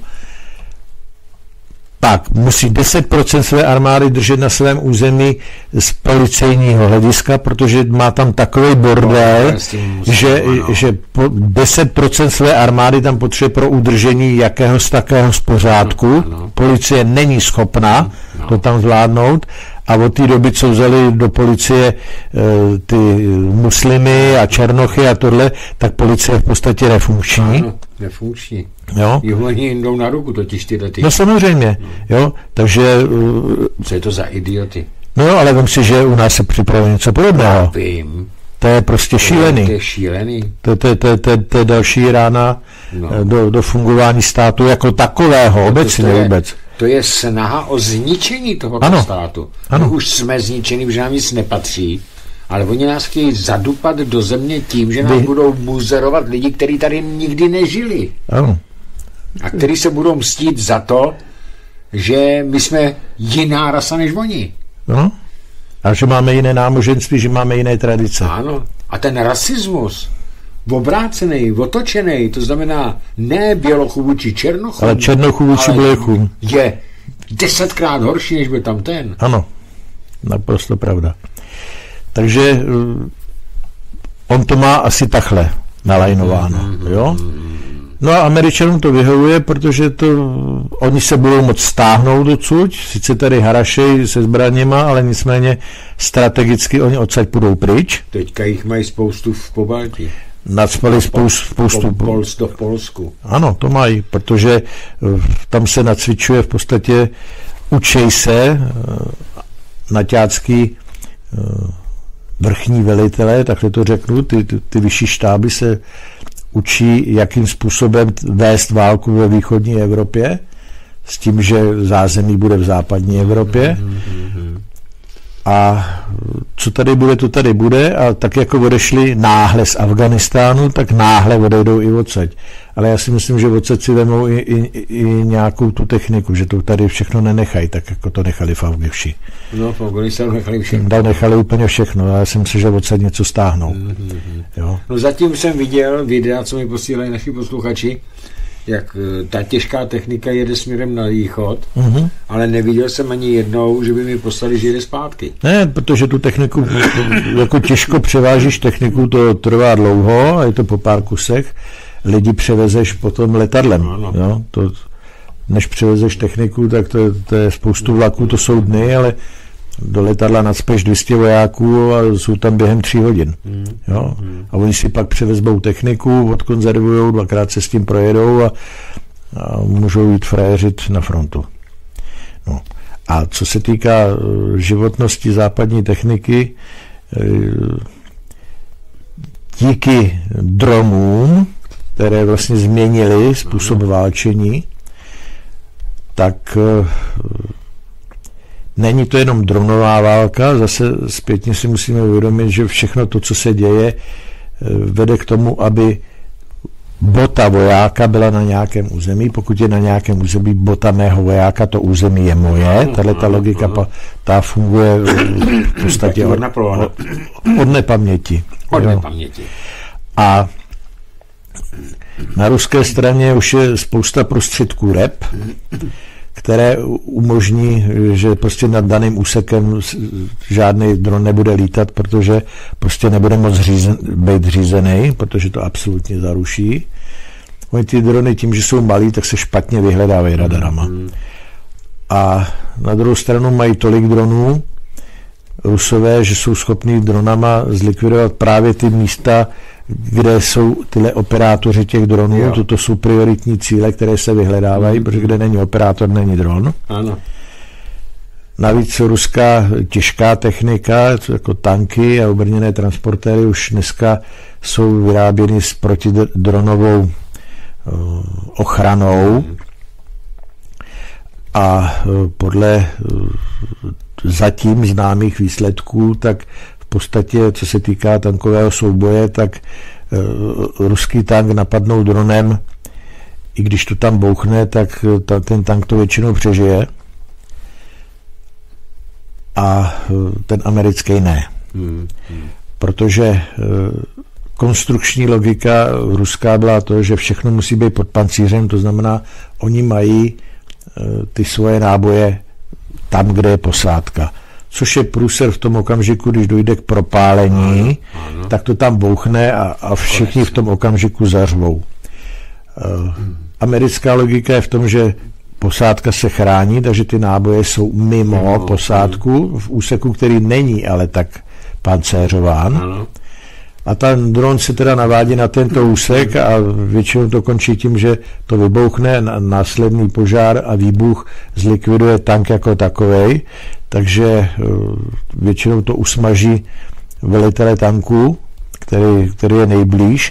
pak musí deset procent své armády držet na svém území z policejního hlediska, protože má tam takový bordel, že, že deset procent své armády tam potřebuje pro udržení jakéhož takého pořádku. Policie není schopna to tam zvládnout, a od té doby, co vzali do policie e, ty muslimy a černochy a tohle, tak policie je v podstatě nefunkční. Ano, nefunkční. Jo? Oni jim jdou na ruku totiž tyhle ty. No samozřejmě, no. Jo, takže... Co je to za idioty? No jo, ale vím si, že u nás se připravuje něco podobného. Vím. To je prostě šílený. To je šílený. To, to, to, to, to je další rána no. do, do fungování státu jako takového, obecně to je, vůbec. To je snaha o zničení tohoto ano. státu. Ano. My už jsme zničeni, že nám nic nepatří, ale oni nás chtějí zadupat do země tím, že nám Vy... budou buzerovat lidi, kteří tady nikdy nežili. Ano. A kteří se budou mstít za to, že my jsme jiná rasa než oni. No. A že máme jiné náboženství, že máme jiné tradice. Ano. A ten rasismus, obrácený, otočený, to znamená ne bělochů vůči černochům, ale černochů vůči bělochům, je desetkrát horší, než byl tam ten. Ano, naprosto pravda. Takže on to má asi takhle nalajnováno, mm-hmm. jo? No a Američanům to vyhovuje, protože to, oni se budou moct stáhnout odsud, sice tady harašej se zbraněma, ale nicméně strategicky oni odsaď půjdou pryč. Teďka jich mají spoustu v Pobaltí. Nacpali spoustu... spoustu po, Polsko v Polsku. Ano, to mají, protože tam se nacvičuje v podstatě, učej se naťácký vrchní velitelé, takhle to řeknu, ty, ty, ty vyšší štáby se učí, jakým způsobem vést válku ve východní Evropě, s tím, že zázemí bude v západní Evropě. A co tady bude, to tady bude. A tak jako odešli náhle z Afganistánu, tak náhle odejdou i odsaď. Ale já si myslím, že odsaď si vemou i, i, i nějakou tu techniku, že to tady všechno nenechají, tak jako to nechali v Afgiši. No, v Afganistánu nechali všechno. Tak nechali úplně všechno, ale já si myslím, že odsaď něco stáhnou. Mm-hmm. Jo? No zatím jsem viděl videa, co mi posílají naši posluchači, jak ta těžká technika jede směrem na východ, mm-hmm. ale neviděl jsem ani jednou, že by mi poslali, že jede zpátky. Ne, protože tu techniku, jako těžko převážíš techniku, to trvá dlouho a je to po pár kusech. Lidi převezeš potom letadlem. No, no. Jo? To, než převezeš techniku, tak to, to je spoustu vlaků, to jsou dny, ale do letadla nacpeš dvě stě vojáků a jsou tam během tří hodin. Mm. Jo? Mm. A oni si pak převezbou techniku, odkonzervujou, dvakrát se s tím projedou a, a můžou jít frajeřit na frontu. No. A co se týká životnosti západní techniky, díky dronům, které vlastně změnily způsob válčení, tak není to jenom dronová válka, zase zpětně si musíme uvědomit, že všechno to, co se děje, vede k tomu, aby bota vojáka byla na nějakém území. Pokud je na nějakém území bota mého vojáka, to území je moje. Tahle ta logika, ta funguje v podstatě od, od, od nepaměti. Od nepaměti. A na ruské straně už je spousta prostředků R E P, které umožní, že prostě nad daným úsekem žádný dron nebude lítat, protože prostě nebude moc řízen, být řízený, protože to absolutně zaruší. Oni ty drony tím, že jsou malí, tak se špatně vyhledávají radarama. A na druhou stranu mají tolik dronů, Rusové, že jsou schopní dronama zlikvidovat právě ty místa, kde jsou tyhle operátoři těch dronů, jo. Toto jsou prioritní cíle, které se vyhledávají, mm. protože kde není operátor, není dron. Ano. Navíc ruská těžká technika, jako tanky a obrněné transportéry už dneska jsou vyráběny s protidronovou uh, ochranou mm. a uh, podle uh, zatím známých výsledků, tak v podstatě, co se týká tankového souboje, tak uh, ruský tank napadnou dronem, i když to tam bouchne, tak ta, ten tank to většinou přežije a uh, ten americký ne. Hmm. Hmm. Protože uh, konstrukční logika ruská byla to, že všechno musí být pod pancířem, to znamená, oni mají uh, ty svoje náboje tam, kde je posádka. Což je průser v tom okamžiku, když dojde k propálení, ano, ano. tak to tam bouchne a, a všichni v tom okamžiku zařvou. Uh, hmm. Americká logika je v tom, že posádka se chrání, takže ty náboje jsou mimo ano, posádku, ano. v úseku, který není ale tak pancéřován. Ano. A ten dron se teda navádí na tento úsek a většinou to končí tím, že to vybouchne, následný požár a výbuch zlikviduje tank jako takovej, takže většinou to usmaží velitele tanku, který, který je nejblíž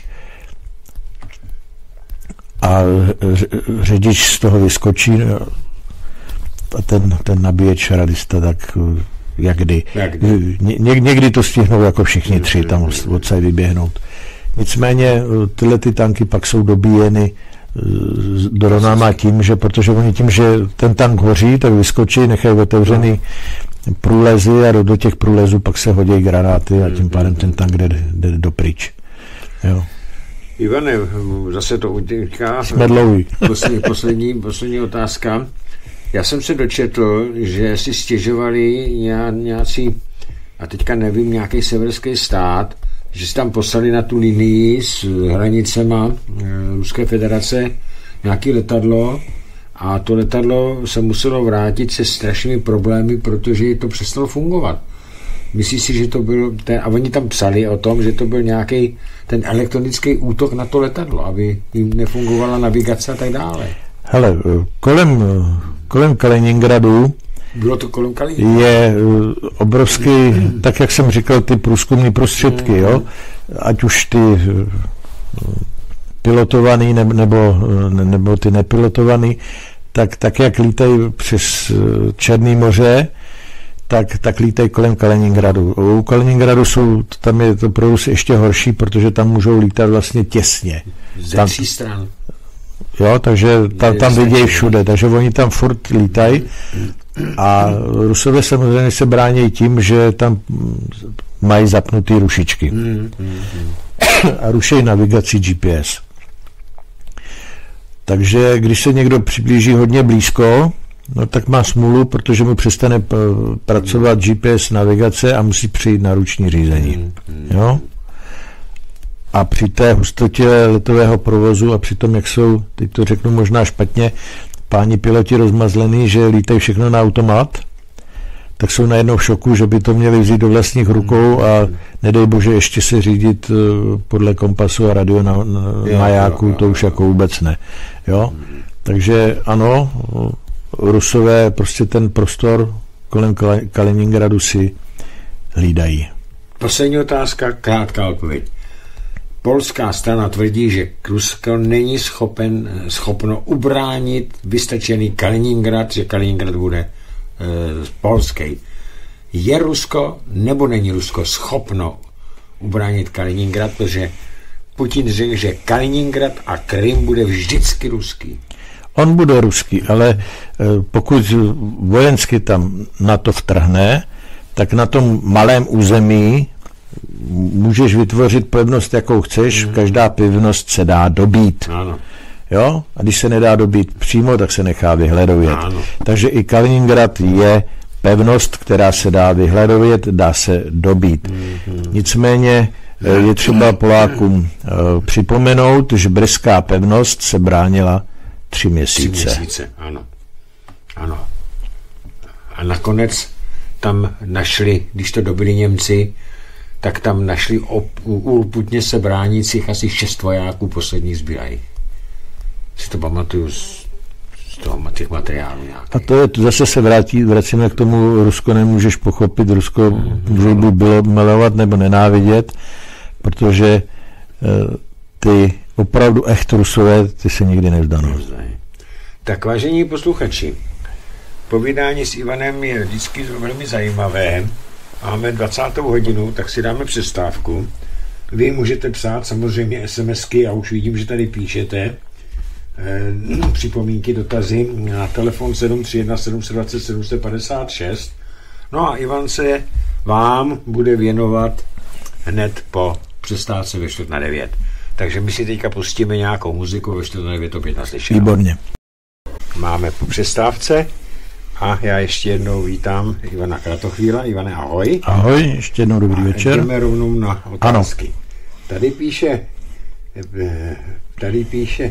a řidič z toho vyskočí a ten, ten nabíječ radista, tak jak kdy. Jak kdy. Ně, někdy to stihnou jako všichni tři tam odsaď vyběhnout. Nicméně tyhle ty tanky pak jsou dobíjeny dronama tím, že protože oni tím, že ten tank hoří, tak vyskočí, nechají otevřený průlezy a do, do těch průlezů pak se hodí granáty a tím pádem ten tank jde, jde dopryč. Jo. Ivane, zase to utíká. Jsme dlouhý. Poslední, poslední, poslední otázka. Já jsem se dočetl, že si stěžovali nějací, a teďka nevím, nějaký severský stát, že si tam poslali na tu linii s hranicema Ruské federace nějaké letadlo a to letadlo se muselo vrátit se strašnými problémy, protože to přestalo fungovat. Myslíš si, že to byl ten, a oni tam psali o tom, že to byl nějaký ten elektronický útok na to letadlo, aby jim nefungovala navigace a tak dále. Hele, kolem, kolem Kaliningradu bylo to kolem Kaliningradu. Je obrovský, tak jak jsem říkal, ty průzkumní prostředky, mm. jo? Ať už ty pilotovaný nebo, nebo, nebo ty nepilotovaný, tak, tak jak lítají přes Černé moře, tak, tak lítají kolem Kaliningradu. U Kaliningradu jsou, tam je to pro Rusy ještě horší, protože tam můžou lítat vlastně těsně. Ze tří stran. Jo, takže tam, tam vidějí všude, takže oni tam furt lítají a Rusové samozřejmě se brání tím, že tam mají zapnutý rušičky a rušejí navigaci G P S. Takže když se někdo přiblíží hodně blízko, no tak má smůlu, protože mu přestane p- pracovat G P S navigace a musí přijít na ruční řízení. Jo? A při té hustotě letového provozu a při tom, jak jsou, teď to řeknu možná špatně, páni piloti rozmazlený, že lítají všechno na automat, tak jsou najednou v šoku, že by to měli vzít do vlastních rukou a nedej bože ještě se řídit podle kompasu a radio na, na majáku, to už jako vůbec ne. Jo? Takže ano, Rusové prostě ten prostor kolem Kaliningradu si hlídají. Poslední otázka, krátká odpověď. Polská strana tvrdí, že Rusko není schopen, schopno ubránit vystačený Kaliningrad, že Kaliningrad bude e, polský. Je Rusko nebo není Rusko schopno ubránit Kaliningrad, protože Putin řekl, že Kaliningrad a Krym bude vždycky ruský. On bude ruský, ale pokud vojensky tam NATO vtrhne, tak na tom malém území můžeš vytvořit pevnost, jakou chceš, mm. každá pevnost se dá dobít. Ano. Jo? A když se nedá dobít přímo, tak se nechá vyhledovět. Ano. Takže i Kaliningrad je pevnost, která se dá vyhledovět, dá se dobít. Mm. Nicméně je třeba Polákům připomenout, že britská pevnost se bránila tři měsíce. Tři měsíce, ano. Ano. A nakonec tam našli, když to dobili Němci, tak tam našli úlputně se bránících asi šest vojáků posledních zbylých. Si to pamatuju z, z toho, těch materiálů nějakých. A to je, to zase se vrátí, vracíme k tomu, Rusko nemůžeš pochopit, Rusko mm-hmm. může buď bylo milovat nebo nenávidět, protože e, ty opravdu echt Rusové, ty se nikdy nevzdanou. Tak vážení posluchači, povídání s Ivanem je vždycky velmi zajímavé. Máme dvacátou hodinu, tak si dáme přestávku. Vy můžete psát samozřejmě SMSky a už vidím, že tady píšete eh, připomínky, dotazy na telefon sedm tři jedna sedm dva sedm sedm pět šest. No a Ivan se vám bude věnovat hned po přestávce ve čtvrt na devět. Takže my si teďka pustíme nějakou muziku, ve čtvrt na devět opět naslyšenou. Výborně. Máme po přestávce a já ještě jednou vítám Ivana Kratochvíla. Ivane, ahoj. Ahoj, ještě jednou dobrý a večer. Jdeme rovnou na otázky. Ano. Tady píše tady píše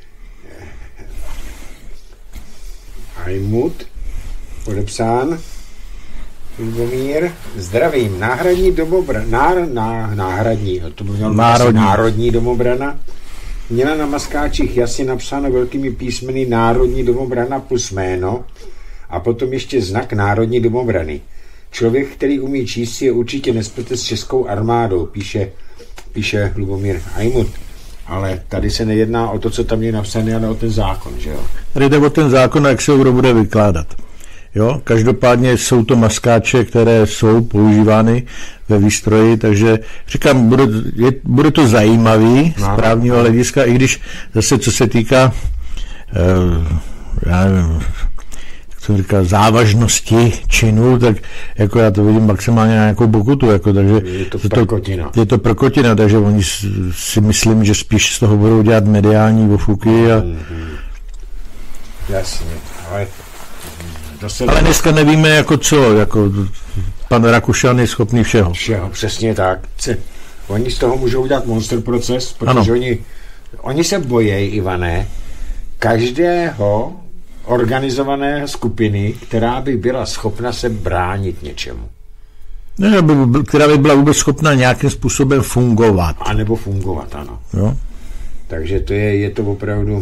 Ajmut, podepsán Lubomír, zdravím, náhradní domobrana, náro, ná, náhradní, to by mělo národní. národní domobrana, měla na maskáčích jasně napsáno velkými písmeny Národní domobrana plus jméno a potom ještě znak Národní domobrany. Člověk, který umí číst, je určitě nesplete s českou armádou, píše, píše Lubomír Ajmut. Ale tady se nejedná o to, co tam je napsané, ale o ten zákon, že jo? Tady jde o ten zákon, jak se ho bude vykládat. Jo? Každopádně jsou to maskáče, které jsou používány ve výstroji, takže říkám, bude, je, bude to zajímavý z právního hlediska, i když zase co se týká uh, já nevím, co říká, závažnosti činu, tak jako já to vidím maximálně na nějakou pokutu, jako, takže je to prkotina. Je to prkotina, takže oni si myslím, že spíš z toho budou dělat mediální ofuky a mm-hmm. Jasně, ale zase ale dneska nevíme, jako co, jako pan Rakušan je schopný všeho. Všeho, přesně tak. Oni z toho můžou udělat monster proces, protože oni, oni se bojí, Ivane, každého organizované skupiny, která by byla schopna se bránit něčemu. Ne, která by byla vůbec schopna nějakým způsobem fungovat. A nebo fungovat, ano. Jo. Takže to je, je to opravdu...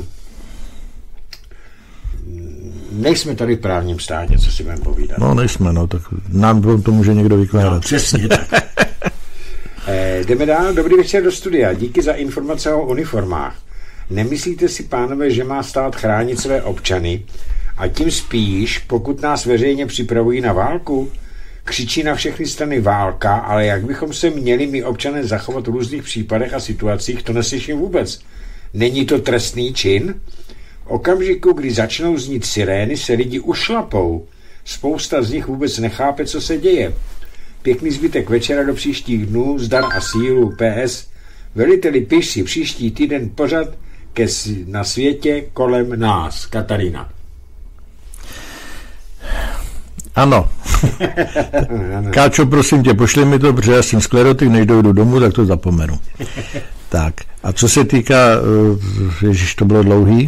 Nejsme tady v právním státě, co si budeme povídat. No, nejsme, no, tak nám to může někdo vykládat. No, přesně tak. eh, jdeme dál. Dobrý večer do studia. Díky za informace o uniformách. Nemyslíte si, pánové, že má stát chránit své občany a tím spíš, pokud nás veřejně připravují na válku? Křičí na všechny strany válka, ale jak bychom se měli my občané zachovat v různých případech a situacích, to neslyším vůbec. Není to trestný čin? V okamžiku, kdy začnou znít sirény, se lidi ušlapou. Spousta z nich vůbec nechápe, co se děje. Pěkný zbytek večera do příštích dnů, zdar a sílu, P S. Veliteli, piš si příští týden pořad ke, na světě kolem nás. Katarína. Ano. Káčo, prosím tě, pošli mi to, protože já jsem sklerotik, než dojdu domů, tak to zapomenu. Tak, a co se týká, ježiš, to bylo dlouhý,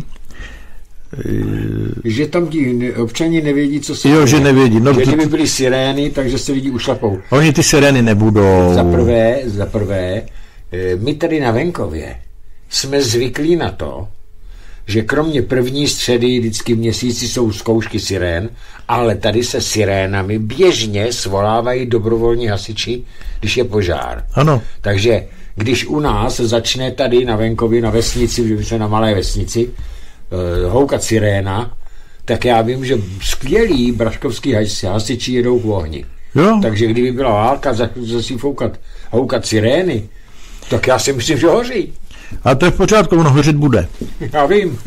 že tam ti občani nevědí, co se jo, že nevědí. No, že kdyby byly sirény, takže se lidi ušlapou. Oni ty sirény nebudou. Za prvé, za prvé, my tady na venkově jsme zvyklí na to, že kromě první středy vždycky v měsíci jsou zkoušky sirén, ale tady se sirénami běžně svolávají dobrovolní hasiči, když je požár. Ano. Takže když u nás začne tady na venkově, na vesnici, že jsme na malé vesnici, houkat siréna, tak já vím, že skvělí braškovský hasiči jedou k ohni. Jo. Takže kdyby byla válka, zase foukat, houkat sirény, tak já si myslím, že hoří. A to je v pořádku, ono hořit bude. Já vím.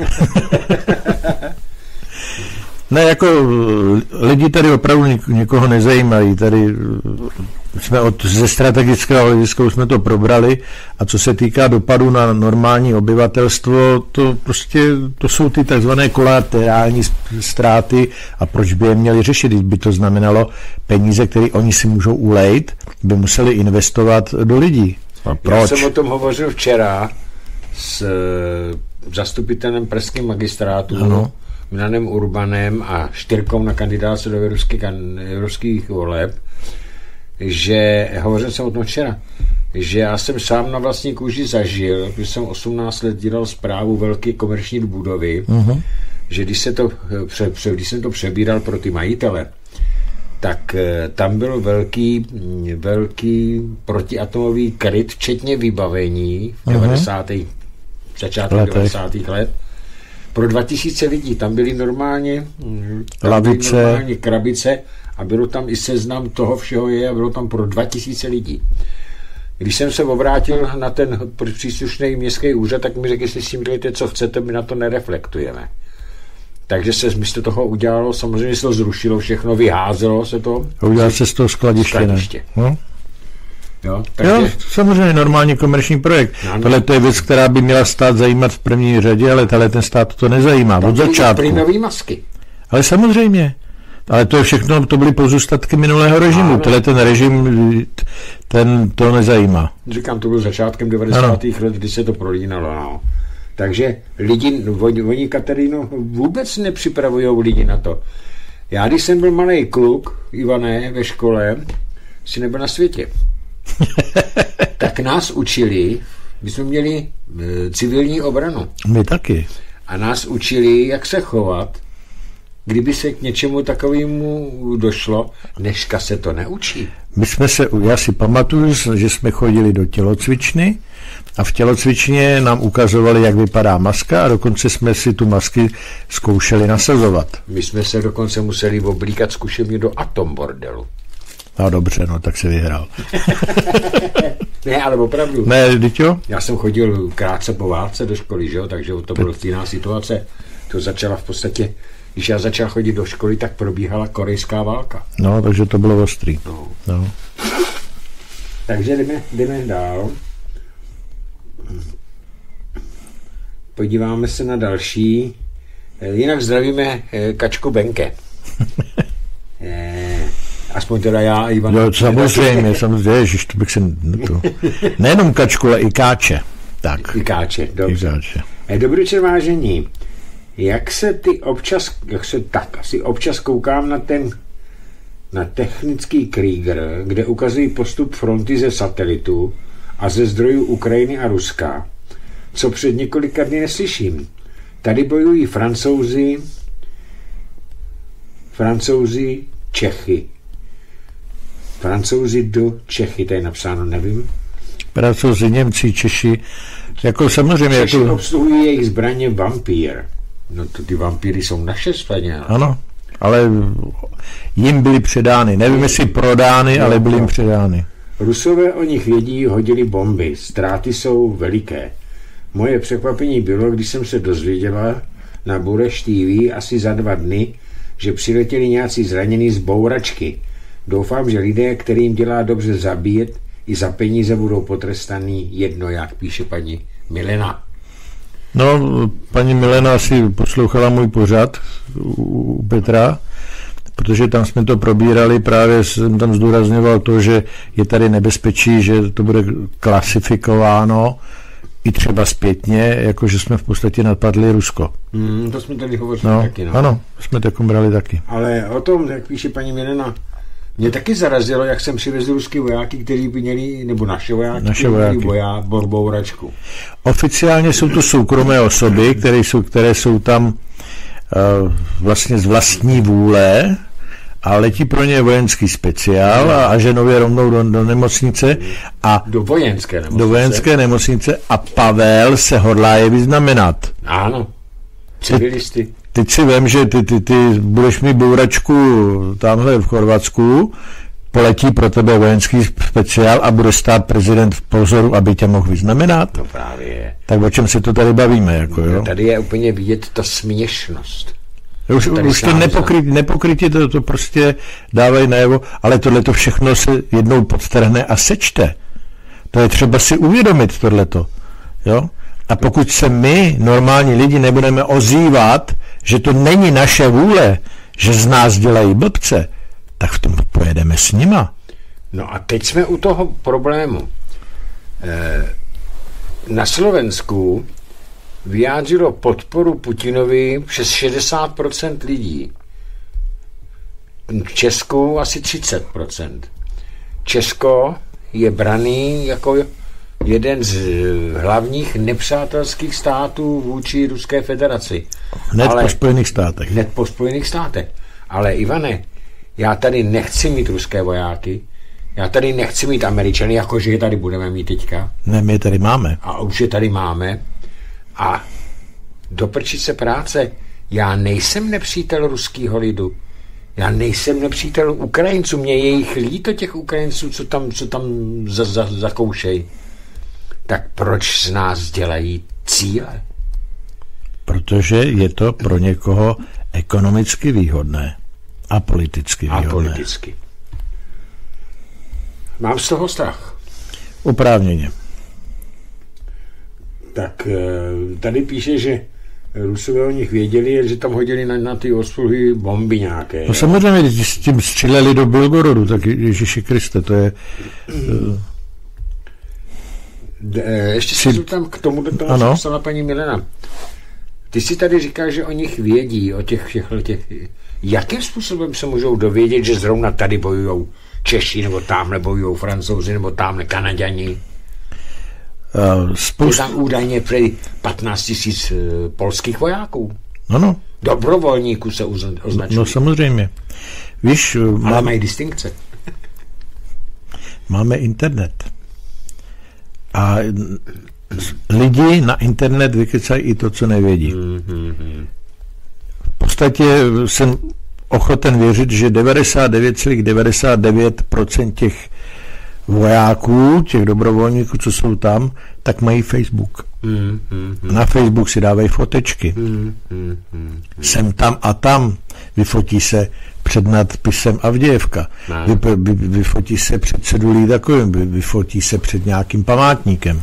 Ne, jako lidi tady opravdu někoho nezajímají. Tady jsme od, ze strategického hlediska jsme to probrali a co se týká dopadu na normální obyvatelstvo, to prostě to jsou ty takzvané kolaterální ztráty a proč by je měli řešit, by to znamenalo peníze, které oni si můžou ulejt, by museli investovat do lidí. A proč? Já jsem o tom hovořil včera s zastupitelem pražským magistrátu, ano. Milanem Urbanem a Štyrkou na kandidáce do evropských, evropských voleb, že hovořil jsem o tom včera, že já jsem sám na vlastní kůži zažil, když jsem osmnáct let dělal správu velké komerční budovy, uh-huh. že když, se to, pře, pře, když jsem to přebíral pro ty majitele, tak tam byl velký, velký protiatomový kryt, včetně vybavení v devadesátých Uh-huh. začátku devadesátých let, pro dva tisíce lidí. Tam byly normálně, tam byly normálně krabice a bylo tam i seznam toho všeho je a bylo tam pro dva tisíce lidí. Když jsem se obrátil na ten příslušný městský úřad, tak mi řekl, jestli si dělejte, co chcete, my na to nereflektujeme. Takže se místo toho udělalo, samozřejmě se to zrušilo všechno, vyházelo se to. Udělalo se z toho skladiště. skladiště. No? Jo, takže... jo, samozřejmě normální komerční projekt. No, tohle to je věc, která by měla stát zajímat v první řadě, ale tahle ten stát to nezajímá. Od začátku. Plynové masky. Ale samozřejmě. Ale to je všechno, to byly pozůstatky minulého režimu. Tohle ten režim, ten to nezajímá. Říkám, to byl začátkem devadesátých let, kdy se to prolínalo. No. Takže lidi, oni, oni Kataríno, vůbec nepřipravují lidi na to. Já, když jsem byl malý kluk, Ivane, ve škole, si nebyl na světě. Tak nás učili, my jsme měli e, civilní obranu. My taky. A nás učili, jak se chovat, kdyby se k něčemu takovému došlo, dneška se to neučí. My jsme se, já si pamatuju, že jsme chodili do tělocvičny a v tělocvičně nám ukazovali, jak vypadá maska a dokonce jsme si tu masky zkoušeli nasazovat. My jsme se dokonce museli oblíkat zkušebně do atombordelu. No dobře, no tak se vyhrál. Ne, ale opravdu. Ne, děťo? Já jsem chodil krátce po válce do školy, že jo, takže to byla jiná situace. To začala v podstatě, když já začal chodit do školy, tak probíhala korejská válka. No, takže to bylo ostrý. No. No. Takže jdeme, jdeme dál. Podíváme se na další. Jinak zdravíme Kačku Benke. Aspoň teda já a Ivan. Jo, samozřejmě, samozřejmě, ježiš, to bych se... To, nejenom Kačku, ale i Káče. Tak. I Káče, dobře. I Káče. Dobrý večer, vážení. Jak se ty občas, jak se tak, asi občas koukám na ten, na technický Krieger, kde ukazují postup fronty ze satelitu a ze zdrojů Ukrajiny a Ruska, co před několika dny neslyším. Tady bojují Francouzi, Francouzi, Čechy. Francouzi do Čechy, to je napsáno, nevím. Francouzi, Němci, Češi, jako samozřejmě... Češi jako... obsluhují jejich zbraně Vampír. No to ty vampíry jsou naše zbraně. Ano, ale jim byly předány. Nevím, jestli prodány, no, ale byly jim předány. Rusové o nich vědí, hodili bomby. Ztráty jsou veliké. Moje překvapení bylo, když jsem se dozvěděla na Bureš T V asi za dva dny, že přiletěli nějací zranění z bouračky. Doufám, že lidé, kterým dělá dobře zabíjet, i za peníze budou potrestaný jedno, jak píše paní Milena. No, paní Milena si poslouchala můj pořad u Petra, protože tam jsme to probírali, právě jsem tam zdůrazňoval to, že je tady nebezpečí, že to bude klasifikováno i třeba zpětně, jakože jsme v podstatě napadli Rusko. Hmm, to jsme tady hovořili no, taky. No. Ano, jsme takom brali taky. Ale o tom, jak píše paní Milena, mě taky zarazilo, jak jsem přivezl ruský vojáky, kteří by měli, nebo naše vojáky, naše vojáky. Boja, bouračku. Oficiálně jsou to soukromé osoby, které jsou, které jsou tam uh, vlastně z vlastní vůle a letí pro ně vojenský speciál a, a ženově rovnou do, do nemocnice. A do vojenské nemocnice. Do vojenské nemocnice a Pavel se hodlá je vyznamenat. Ano, civilisty. Teď, teď si vem, že ty, ty, ty budeš mít bouračku tamhle v Chorvatsku, poletí pro tebe vojenský speciál a bude stát prezident v pozoru, aby tě mohl vyznamenat. No právě je. Tak o čem se to tady bavíme? Jako, jo? Tady je úplně vidět ta směšnost. Už, už to nepokryt, nepokrytě to, to prostě dávají najevo, ale tohle to všechno se jednou podtrhne a sečte. To je třeba si uvědomit tohleto. Jo? A pokud se my, normální lidi, nebudeme ozývat, že to není naše vůle, že z nás dělají blbce, tak v tom pojedeme s nima. No a teď jsme u toho problému. Na Slovensku vyjádřilo podporu Putinovi přes šedesát procent lidí. V Česku asi třicet procent. Česko je braný jako jeden z hlavních nepřátelských států vůči Ruské federaci. Hned Ale, po Spojených státech. Hned po Spojených státech. Ale Ivane, já tady nechci mít ruské vojáky, já tady nechci mít Američany, jakože je tady budeme mít teďka. Ne, my je tady máme. A už je tady máme. A doprčit se práce. Já nejsem nepřítel ruského lidu. Já nejsem nepřítel Ukrajinců. Mě je jich líto těch Ukrajinců, co tam, co tam za, za, zakoušejí. Tak proč z nás dělají cíle? Protože je to pro někoho ekonomicky výhodné a politicky výhodné. A politicky. Mám z toho strach. Oprávněně. Tak tady píše, že Rusové o nich věděli, že tam hodili na, na ty ospluhy bomby nějaké. No samozřejmě, s tím stříleli do Belgorodu, tak Ježíši Kriste, to je... Uh... De, ještě se zeptám k tomu, do toho, co psala paní Milena. Ty si tady říkáš, že o nich vědí, o těch všech těch... Jakým způsobem se můžou dovědět, že zrovna tady bojujou Češi, nebo tamhle bojujou Francouzi, nebo tamhle Kanaďani? Uh, spoust... Je tam údajně prý patnáct tisíc uh, polských vojáků. Ano, dobrovolníků se označují. No samozřejmě. Víš, ale mám, mají distinkce. Máme internet. A lidi na internet vykecají i to, co nevědí. Mm-hmm. V podstatě jsem ochoten věřit, že devadesát devět celá devadesát devět procent těch vojáků, těch dobrovolníků, co jsou tam, tak mají Facebook. Mm, mm, mm. Na Facebook si dávají fotečky. Mm, mm, mm, Jsem tam a tam. Vyfotí se před nadpisem Avdějevka. Vy, vy, vyfotí se před cedulí takovým. Vy, vyfotí se před nějakým památníkem.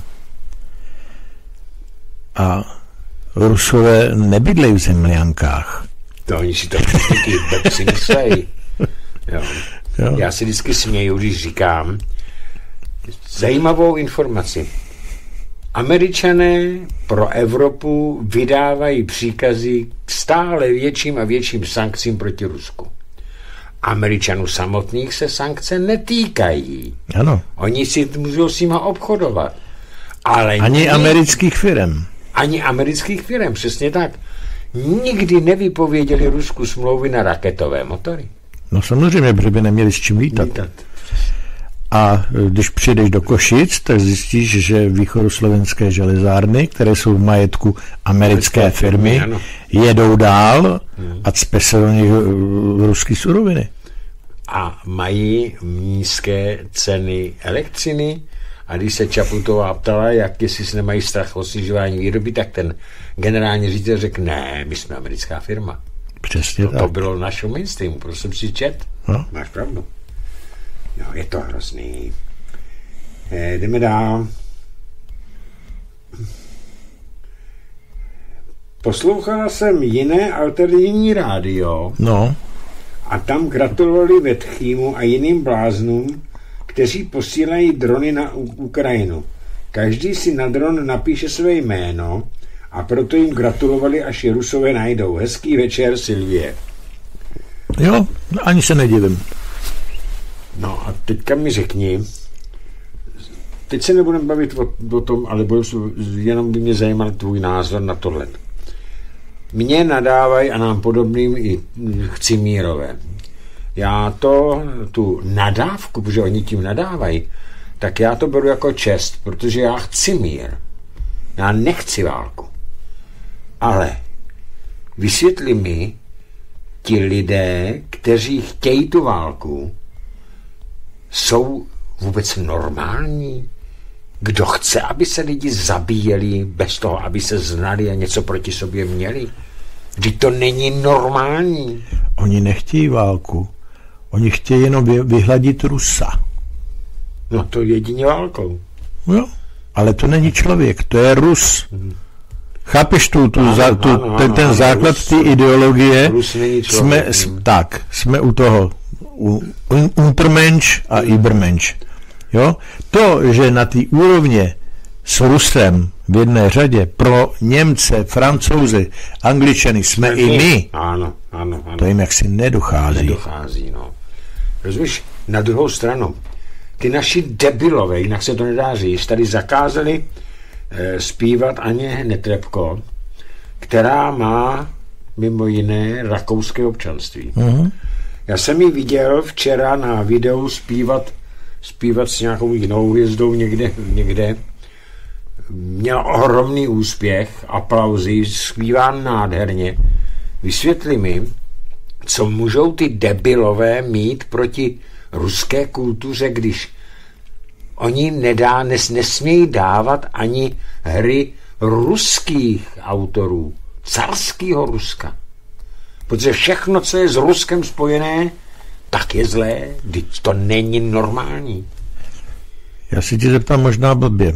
A Rusové nebydlejí v zemljankách. To oni si to vždycky si myslejí. Jo. Jo. Já si vždycky směju, když říkám zajímavou informaci. Američané pro Evropu vydávají příkazy k stále větším a větším sankcím proti Rusku. Američanů samotných se sankce netýkají. Ano. Oni si můžou s nima obchodovat. Ale ani nikdy, amerických firem. Ani amerických firem, přesně tak. Nikdy nevypověděli Rusku smlouvy na raketové motory. No samozřejmě, protože by neměli s čím lítat. lítat. A když přijdeš do Košic, tak zjistíš, že východoslovenské železárny, které jsou v majetku americké firmy, jedou dál a cpe se do nich ruský suroviny. A mají nízké ceny elektřiny. A když se Čaputová ptala, jak jestli si nemají strach o snižování výroby, tak ten generální ředitel řekl, ne, my jsme americká firma. Přesně to, tak. To bylo našeho mainstreamu, prostě jsem si čet. No. Máš pravdu. No, je to hrozný. E, jdeme dál. Poslouchala jsem jiné alternativní rádio. No. A tam gratulovali Vetchýmu a jiným bláznům, kteří posílají drony na Ukrajinu. Každý si na dron napíše své jméno a proto jim gratulovali, až je Rusové najdou. Hezký večer, Silvie. Jo, ani se nedivím. No a teďka mi řekni, teď se nebudeme bavit o, o tom, ale jenom by mě zajímal tvůj názor na tohle. Mně nadávají a nám podobným i Chcimírové. Já to, tu nadávku, protože oni tím nadávají, tak já to beru jako čest, protože já chci mír. Já nechci válku. Ale vysvětli mi, ti lidé, kteří chtějí tu válku, jsou vůbec normální? Kdo chce, aby se lidi zabíjeli bez toho, aby se znali a něco proti sobě měli? Vždyť to není normální. Oni nechtějí válku. Oni chtějí jenom vyhladit Rusa. No to jedině válkou. Jo, ale to není člověk, to je Rus. Hmm. Chápeš tu, tu, ano, za, tu ano, ten, ten ano, základ té ideologie? Rus není člověk. Jsme, tak, jsme u toho. U Untermensch a Übermensch. Jo? To, že na té úrovně s Rusem v jedné řadě pro Němce, Francouzi, Angličany jsme, jsme i my. Ano, ano, ano. To jim jaksi nedochází. Nedochází, no. Rozumíš, na druhou stranu, ty naši debilové, jinak se to nedá říct, tady zakázali e, zpívat Aně Netrebko, která má mimo jiné rakouské občanství. Mm-hmm. Já jsem ji viděl včera na videu zpívat, zpívat s nějakou jinou hvězdou někde, někde. Měl ohromný úspěch, aplauzy, zpívá nádherně. Vysvětli mi, co můžou ty debilové mít proti ruské kultuře, když oni nedá, nes, nesmějí dávat ani hry ruských autorů, carského Ruska. Protože všechno, co je s Ruskem spojené, tak je zlé, vždyť to není normální. Já si tě zeptám možná blbě.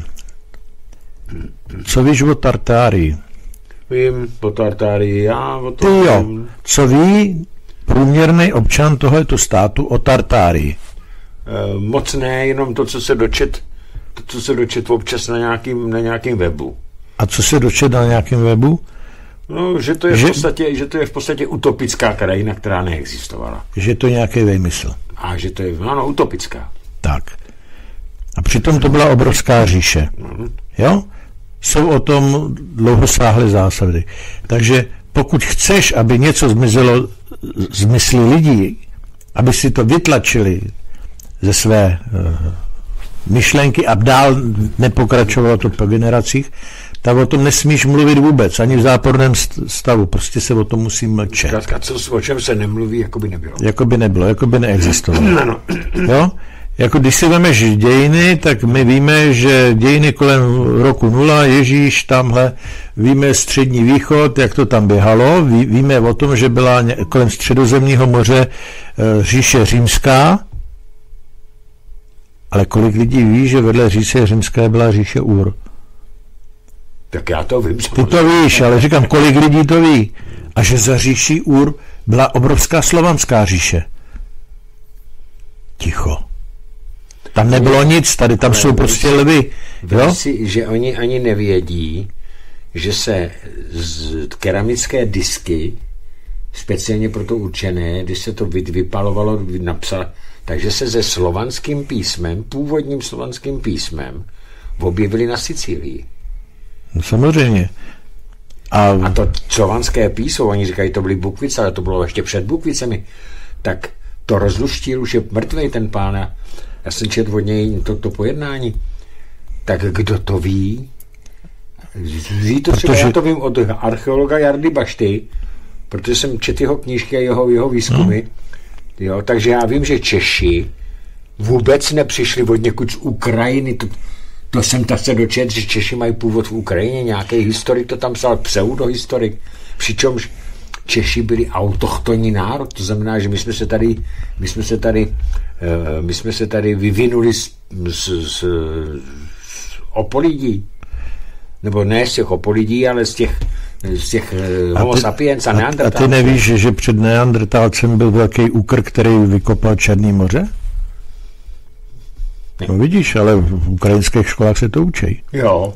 Co víš o Tartárii? Vím o Tartárii, já o tom... Ty jo, co ví průměrný občan tohoto státu o Tartárii? E, moc ne, jenom to, co se dočet, to, co se dočet občas na nějakým, na nějakým webu. A co se dočet na nějakém webu? No, že to je, že... V podstatě, že to je v podstatě utopická krajina, která neexistovala. Že to je nějaký vymysl. A že to je, ano, utopická. Tak. A přitom to byla obrovská říše. Jo? Jsou o tom dlouhosáhlé zásady. Takže pokud chceš, aby něco zmizelo z mysli lidí, aby si to vytlačili ze své uh, myšlenky a dál nepokračovalo to po generacích, tak o tom nesmíš mluvit vůbec, ani v záporném stavu, prostě se o tom musí mlčet. Zkrátka, co, o čem se nemluví, jako by nebylo. Jako by nebylo, jako by neexistovalo. No, no. Jo? Jako když si vemeš dějiny, tak my víme, že dějiny kolem roku nula, Ježíš, tamhle, víme Střední východ, jak to tam běhalo, Ví, víme o tom, že byla kolem Středozemního moře e, říše římská, ale kolik lidí ví, že vedle říše římské byla říše Ur? Tak já to vím. Ty to víš, ale říkám, kolik lidí to ví. A že za říší Ur byla obrovská slovanská říše. Ticho. Tam nebylo nic, tady tam ale jsou prostě si, lvy. Jo? Si, že oni ani nevědí, že se z keramické disky, speciálně proto určené, když se to vypalovalo, napsal, takže se se slovanským písmem, původním slovanským písmem, objevili na Sicílii. No, samozřejmě. A, a to slovanské písmo, oni říkají, to byly Bukvice, ale to bylo ještě před Bukvicemi, tak to rozluštil, už je mrtvej ten pán. Já jsem četl od něj to, to pojednání. Tak kdo to ví? Ví to třeba, protože... já to vím od archeologa Jardy Bašty, protože jsem četl jeho knížky a jeho, jeho výzkumy. Hmm. Jo, takže já vím, že Češi vůbec nepřišli od někud z Ukrajiny. To, to jsem tak se dočet, že Češi mají původ v Ukrajině. Nějaký historik to tam psal, pseudohistorik. Přičemž Češi byli autochtonní národ, to znamená, že my jsme se tady, my jsme se tady, my jsme se tady vyvinuli z, z, z, z opolidí. Nebo ne z těch opolidí, ale z těch, z těch homo sapiens a neandertálců. A ty nevíš, že před neandertálcem byl velký úkr, který vykopal Černý moře? Ne. No vidíš, ale v ukrajinských školách se to učí. Jo.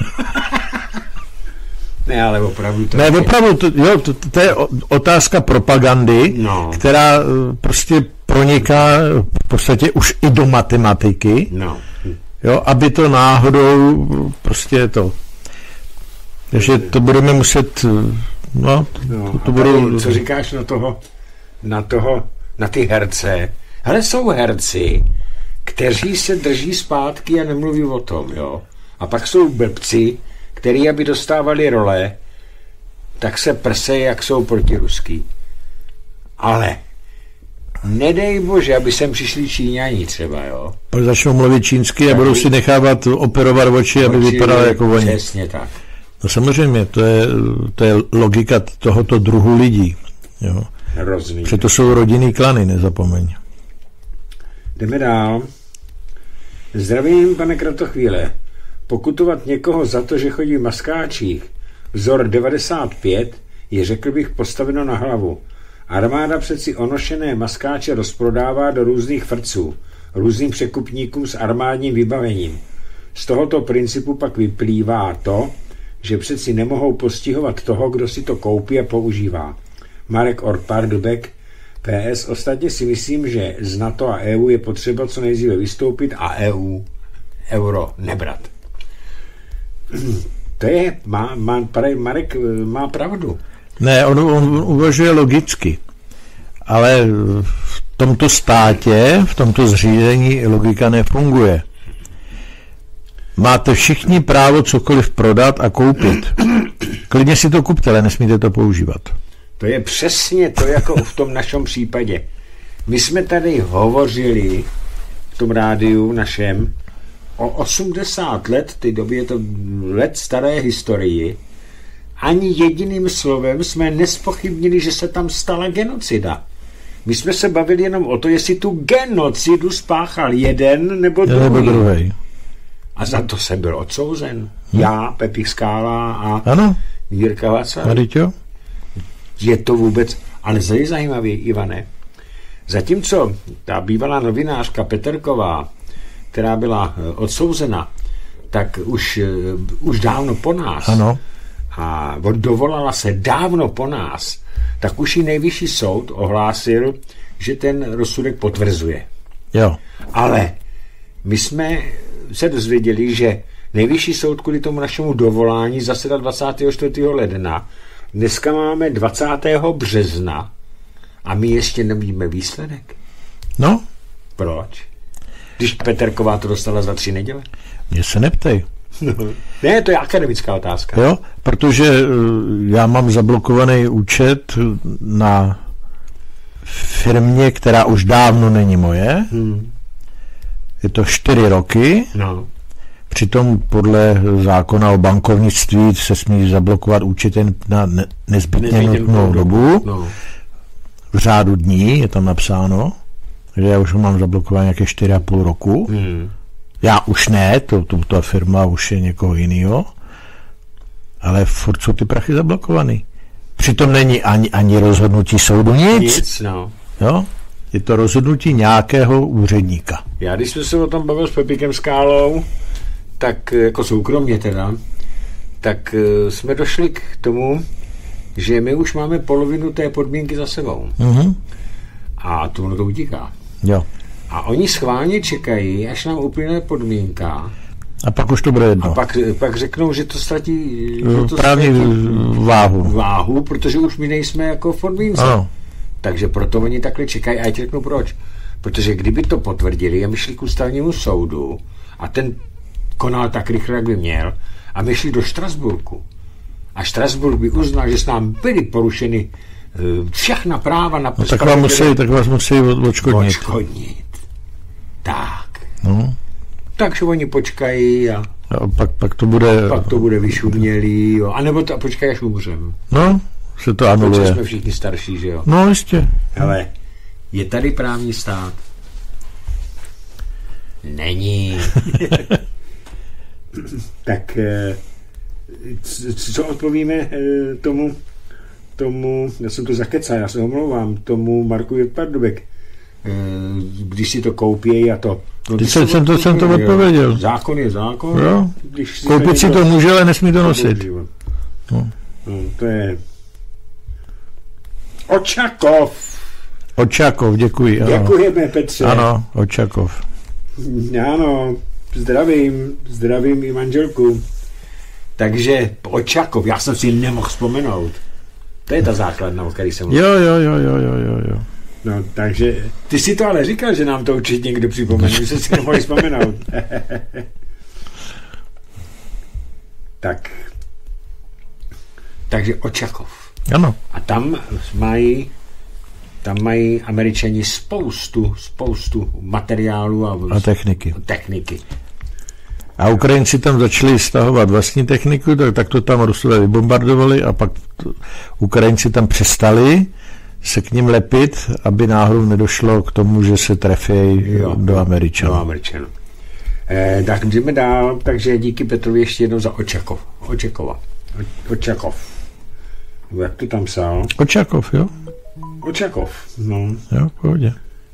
Ne, ale opravdu to... Ne, opravdu, to, jo, to, to je otázka propagandy, no. která prostě proniká v podstatě už i do matematiky, no. jo, aby to náhodou prostě to... Takže to budeme muset... No, no to, to budou... Co říkáš na toho, na toho, na ty herce? Hele, jsou herci, kteří se drží zpátky a nemluví o tom, jo. A pak jsou blbci, který, aby dostávali role, tak se prsejí, jak jsou protiruský. Ale nedej bože, aby sem přišli Číňani třeba, jo. Pak začnou mluvit čínsky a budou si nechávat operovat oči, oči aby vypadali jako oni. Přesně tak. No samozřejmě, to je, to je logika tohoto druhu lidí. Jo. Hrozný. Proto jsou rodinný klany, nezapomeň. Jdeme dál. Zdravím, pane Kratochvíle. Pokutovat někoho za to, že chodí v maskáčích, vzor devadesát pět, je, řekl bych, postaveno na hlavu. Armáda přeci onošené maskáče rozprodává do různých frců, různým překupníkům s armádním vybavením. Z tohoto principu pak vyplývá to, že přeci nemohou postihovat toho, kdo si to koupí a používá. Marek Orpardubek, P S. Ostatně si myslím, že z NATO a E U je potřeba co nejdříve vystoupit a E U euro nebrat. To je, má, má, Marek má pravdu. Ne, on, on uvažuje logicky, ale v tomto státě, v tomto zřízení logika nefunguje. Máte všichni právo cokoliv prodat a koupit. Klidně si to kupte, ale nesmíte to používat. To je přesně to, jako v tom našem případě. My jsme tady hovořili v tom rádiu našem o osmdesát let, ty doby je to let staré historii, ani jediným slovem jsme nespochybnili, že se tam stala genocida. My jsme se bavili jenom o to, jestli tu genocidu spáchal jeden nebo druhý. Nebo druhý. A za to jsem byl odsouzen. Hm. Já, Pepík Skála a ano. Jirka Václav. Je to vůbec, ale je zajímavý, Ivane. Zatímco ta bývalá novinářka Peterková, která byla odsouzena, tak už, už dávno po nás, ano. a dovolala se dávno po nás, tak už i nejvyšší soud ohlásil, že ten rozsudek potvrzuje. Jo. Ale my jsme se dozvěděli, že nejvyšší soud kvůli tomu našemu dovolání zasedal dvacátého čtvrtého ledna, dneska máme dvacátého března a my ještě nevíme výsledek. No. Proč? Když Peterková to dostala za tři neděle? Mě se neptej. No. Ne, to je akademická otázka. Jo, protože já mám zablokovaný účet na firmě, která už dávno není moje. Hmm. Je to čtyři roky. No. Přitom podle zákona o bankovnictví se smí zablokovat účet jen na ne- nezbytně nutnou dobu. No. V řádu dní je tam napsáno, že já už ho mám zablokovat nějaké čtyři a půl roku. Hmm. Já už ne, to, to, ta firma už je někoho jiného, ale furt jsou ty prachy zablokovaný. Přitom není ani, ani rozhodnutí soudu nic. Nic, no. Jo? Je to rozhodnutí nějakého úředníka. Já když jsme se o tom bavil s Pepíkem Skálou, tak jako soukromně teda, tak jsme došli k tomu, že my už máme polovinu té podmínky za sebou. Mm-hmm. A to ono to utíká. Jo. A oni schválně čekají, až nám uplyne podmínka. A pak už to bude jedno. A pak, pak řeknou, že to ztratí, že to právě váhu. váhu, protože už my nejsme jako v podmínce. Ano. Takže proto oni takhle čekají. A já ti řeknu proč. Protože kdyby to potvrdili a my šli k ústavnímu soudu a ten konal tak rychle, jak by měl, a my šli do Štrasburku. A Štrasburk by uznal, že s námi byly porušeny uh, všechna práva na no, tak, vám musí, tak vás musí odškodnit. Odškodnit. Tak. No. Takže oni počkají a, a pak, pak to bude pak to bude vyšumělý, jo. A nebo to počkají, až umřem. No, se to anuluje. Protože jsme všichni starší, že jo. No, jistě. Hele, je tady právní stát? Není. Tak co odpovíme tomu, tomu, já jsem to zakecal, já se omlouvám, tomu Marku Pardubek, když si to koupí a to. No, Ty jsem, jsem to, jsem to odpověděl. Zákon je zákon. Jo. Když si koupit si to může, ale nesmí to nosit. No. No, to je Očakov. Očakov, děkuji. Ano. Děkujeme, Petře. Ano, Očakov. Ano, zdravím, zdravím i manželku. Takže Očakov, já jsem si nemohl vzpomenout. To je ta základna, o který jsem mluvil. Jo, jo, jo, jo, jo, jo. No, takže, ty si to ale říkal, že nám to určitě někdo připomene, že se si nemohli vzpomenout. Tak. Takže Očakov. Ano. A tam mají tam mají Američani spoustu, spoustu materiálu a, a techniky. techniky. A Ukrajinci tam začali stahovat vlastní techniku, tak, tak to tam Rusové vybombardovali a pak to, Ukrajinci tam přestali se k ním lepit, aby náhodou nedošlo k tomu, že se trefí do Američanů. Do Američanů. Eh, tak jdeme dál, takže díky Petrovi ještě jednou za Očakov. Očakova. Očakov. Jak to tam psal? Očakov, jo. Očakov, no. Jo, v pohodě.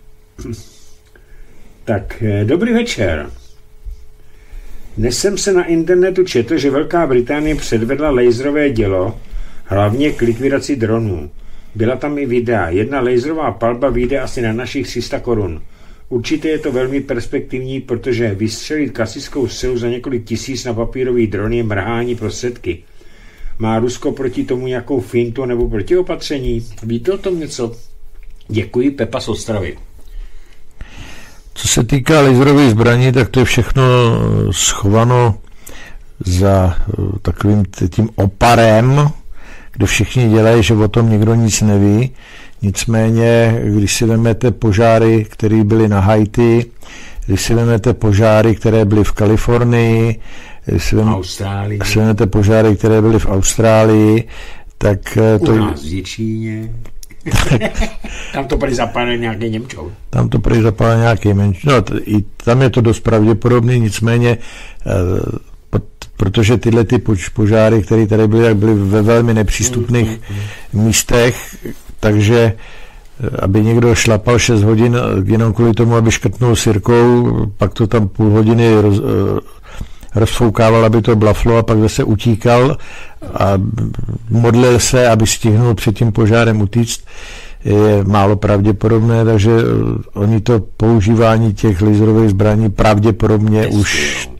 Tak, eh, dobrý večer. Dnes jsem se na internetu četl, že Velká Británie předvedla laserové dělo, hlavně k likvidaci dronů. Byla tam i videa. Jedna laserová palba vyjde asi na našich tři sta korun. Určitě je to velmi perspektivní, protože vystřelit klasickou silu za několik tisíc na papírový dron je mrhání prostředky. Má Rusko proti tomu nějakou fintu nebo protiopatření? Víte o tom něco? Děkuji, Pepa z Ostravy. Co se týká laserových zbraní, tak to je všechno schované za takovým tím oparem, kde všichni dělají, že o tom nikdo nic neví. Nicméně, když si vezmete požáry, které byly na Haiti, když si vezmete požáry, které byly v Kalifornii, když si vezmete požáry, které byly v Austrálii, tak to... U nás v Děčíně. Tam to prý zapálil nějaký Němčou. Tam to prý zapálil nějaký Němčou. No, i tam je to dost pravděpodobný, nicméně protože tyhle ty požáry, které tady byly, byly ve velmi nepřístupných mm, mm, místech, takže aby někdo šlapal šest hodin jenom kvůli tomu, aby škrtnul sirkou, pak to tam půl hodiny roz, rozfoukával, aby to blaflo a pak zase utíkal a modlil se, aby stihnul před tím požárem utíct, je málo pravděpodobné, takže oni to používání těch laserových zbraní pravděpobně už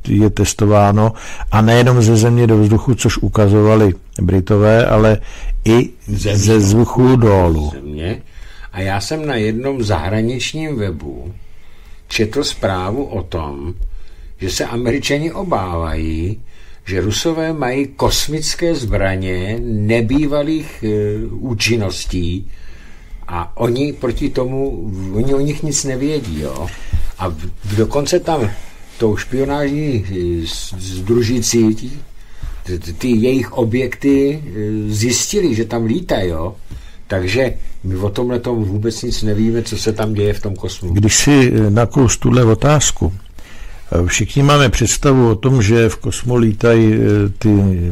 je testováno a nejenom ze země do vzduchu, což ukazovali Britové, ale i ze, ze vzduchu dolů. Země. A já jsem na jednom zahraničním webu četl zprávu o tom, že se Američani obávají, že Rusové mají kosmické zbraně nebývalých e, účinností a oni proti tomu, oni o nich nic nevědí, jo. A dokonce tam tou špionážní združící ty, ty jejich objekty zjistili, že tam lítají, jo. Takže my o tomhle tomu vůbec nic nevíme, co se tam děje v tom kosmu. Když si nakous tuhle otázku, všichni máme představu o tom, že v kosmu lítají ty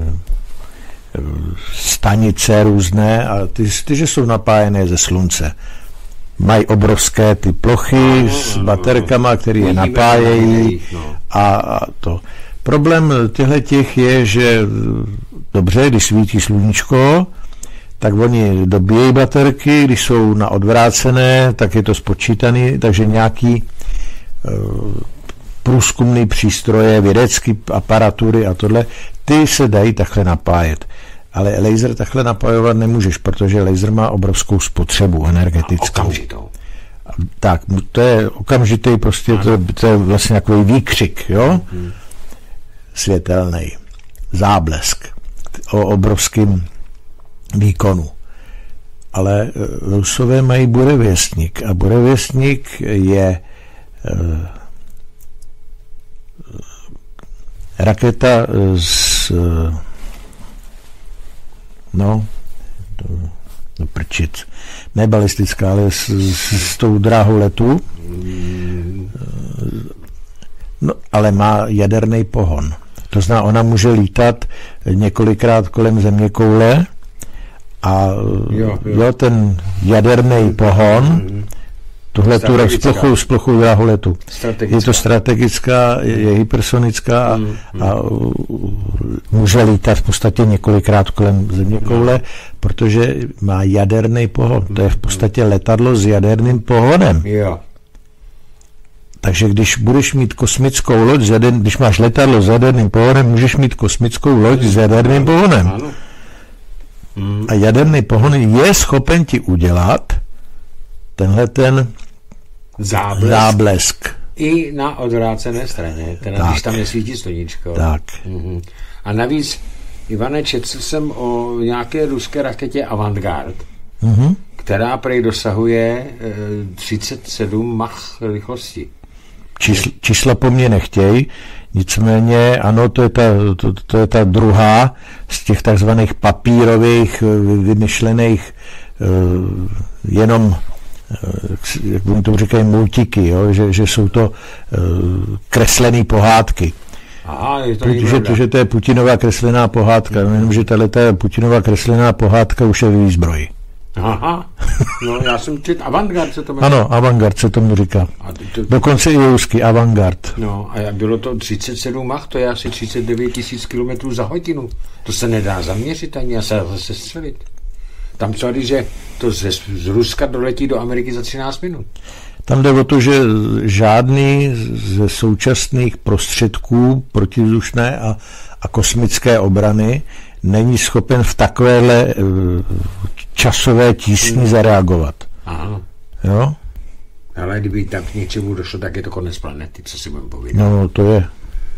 stanice různé a ty, ty že jsou napájené ze slunce. Mají obrovské ty plochy no, s baterkama, které je napájejí a, a to. Problém těchto je, že dobře, když svítí sluníčko, tak oni dobíjejí baterky, když jsou na odvrácené, tak je to spočítaný, takže nějaký uh, průzkumný přístroje, vědecké aparatury a tohle, ty se dají takhle napájet. Ale laser takhle napájovat nemůžeš, protože laser má obrovskou spotřebu energetickou. Okamžitou. Tak, to je okamžitý, prostě to, to je vlastně takový výkřik, jo? Hmm. Světelný. Záblesk. O obrovským výkonu. Ale Rusové mají burevěstník a burevěstník je uh, raketa z uh, no no prčic. Ne balistická, ale s, s, s tou dráhou letu. No, ale má jaderný pohon. To znamená, ona může lítat několikrát kolem zeměkoule a jo, jo. jo ten jaderný pohon mm. tuhle tu s plochou, s plochou dráhou letu. Je to strategická, je, je hypersonická a, mm, mm. a může lítat v podstatě několikrát kolem zeměkoule, no. protože má jaderný pohon. To je v podstatě letadlo s jaderným pohonem. Jo. Takže když budeš mít kosmickou loď, s jader, když máš letadlo s jaderným pohonem, můžeš mít kosmickou loď s jaderným pohonem. Ano. Mm. A jaderný pohon je schopen ti udělat tenhle ten záblesk. záblesk. I na odvrácené straně, teda když tam nesvítí sluníčko. Tak. Mm-hmm. A navíc, Ivane, četl jsem o nějaké ruské raketě Avangard, mm-hmm. která prej dosahuje e, třicet sedm Mach rychlosti. Čísla, čísla po mně nechtěj, nicméně ano, to je ta, to, to je ta druhá z těch takzvaných papírových, vymyšlených uh, jenom, uh, jak oni to říkají, multiky, jo? Že, že jsou to uh, kreslené pohádky. Aha, je to Protože to, že to je Putinová kreslená pohádka, mm. jenomže tato Putinová kreslená pohádka už je ve výzbroji. Aha, no já jsem četl, Avangard se to jmenuje. Ano, Avangard se tomu říká. To, Dokonce i rusky, Avangard. No a bylo to třicet sedm Mach, to je asi třicet devět tisíc kilometrů za hodinu. To se nedá zaměřit ani a se sestřelit. Tam co, že to z, z Ruska doletí do Ameriky za třináct minut. Tam jde o to, že žádný ze současných prostředků protivzdušné a, a kosmické obrany není schopen v takovéhle časové tísni zareagovat. Aha. Jo? Ale kdyby tam k něčemu došlo, tak je to konec planety, co si budeme povídat. No, to je.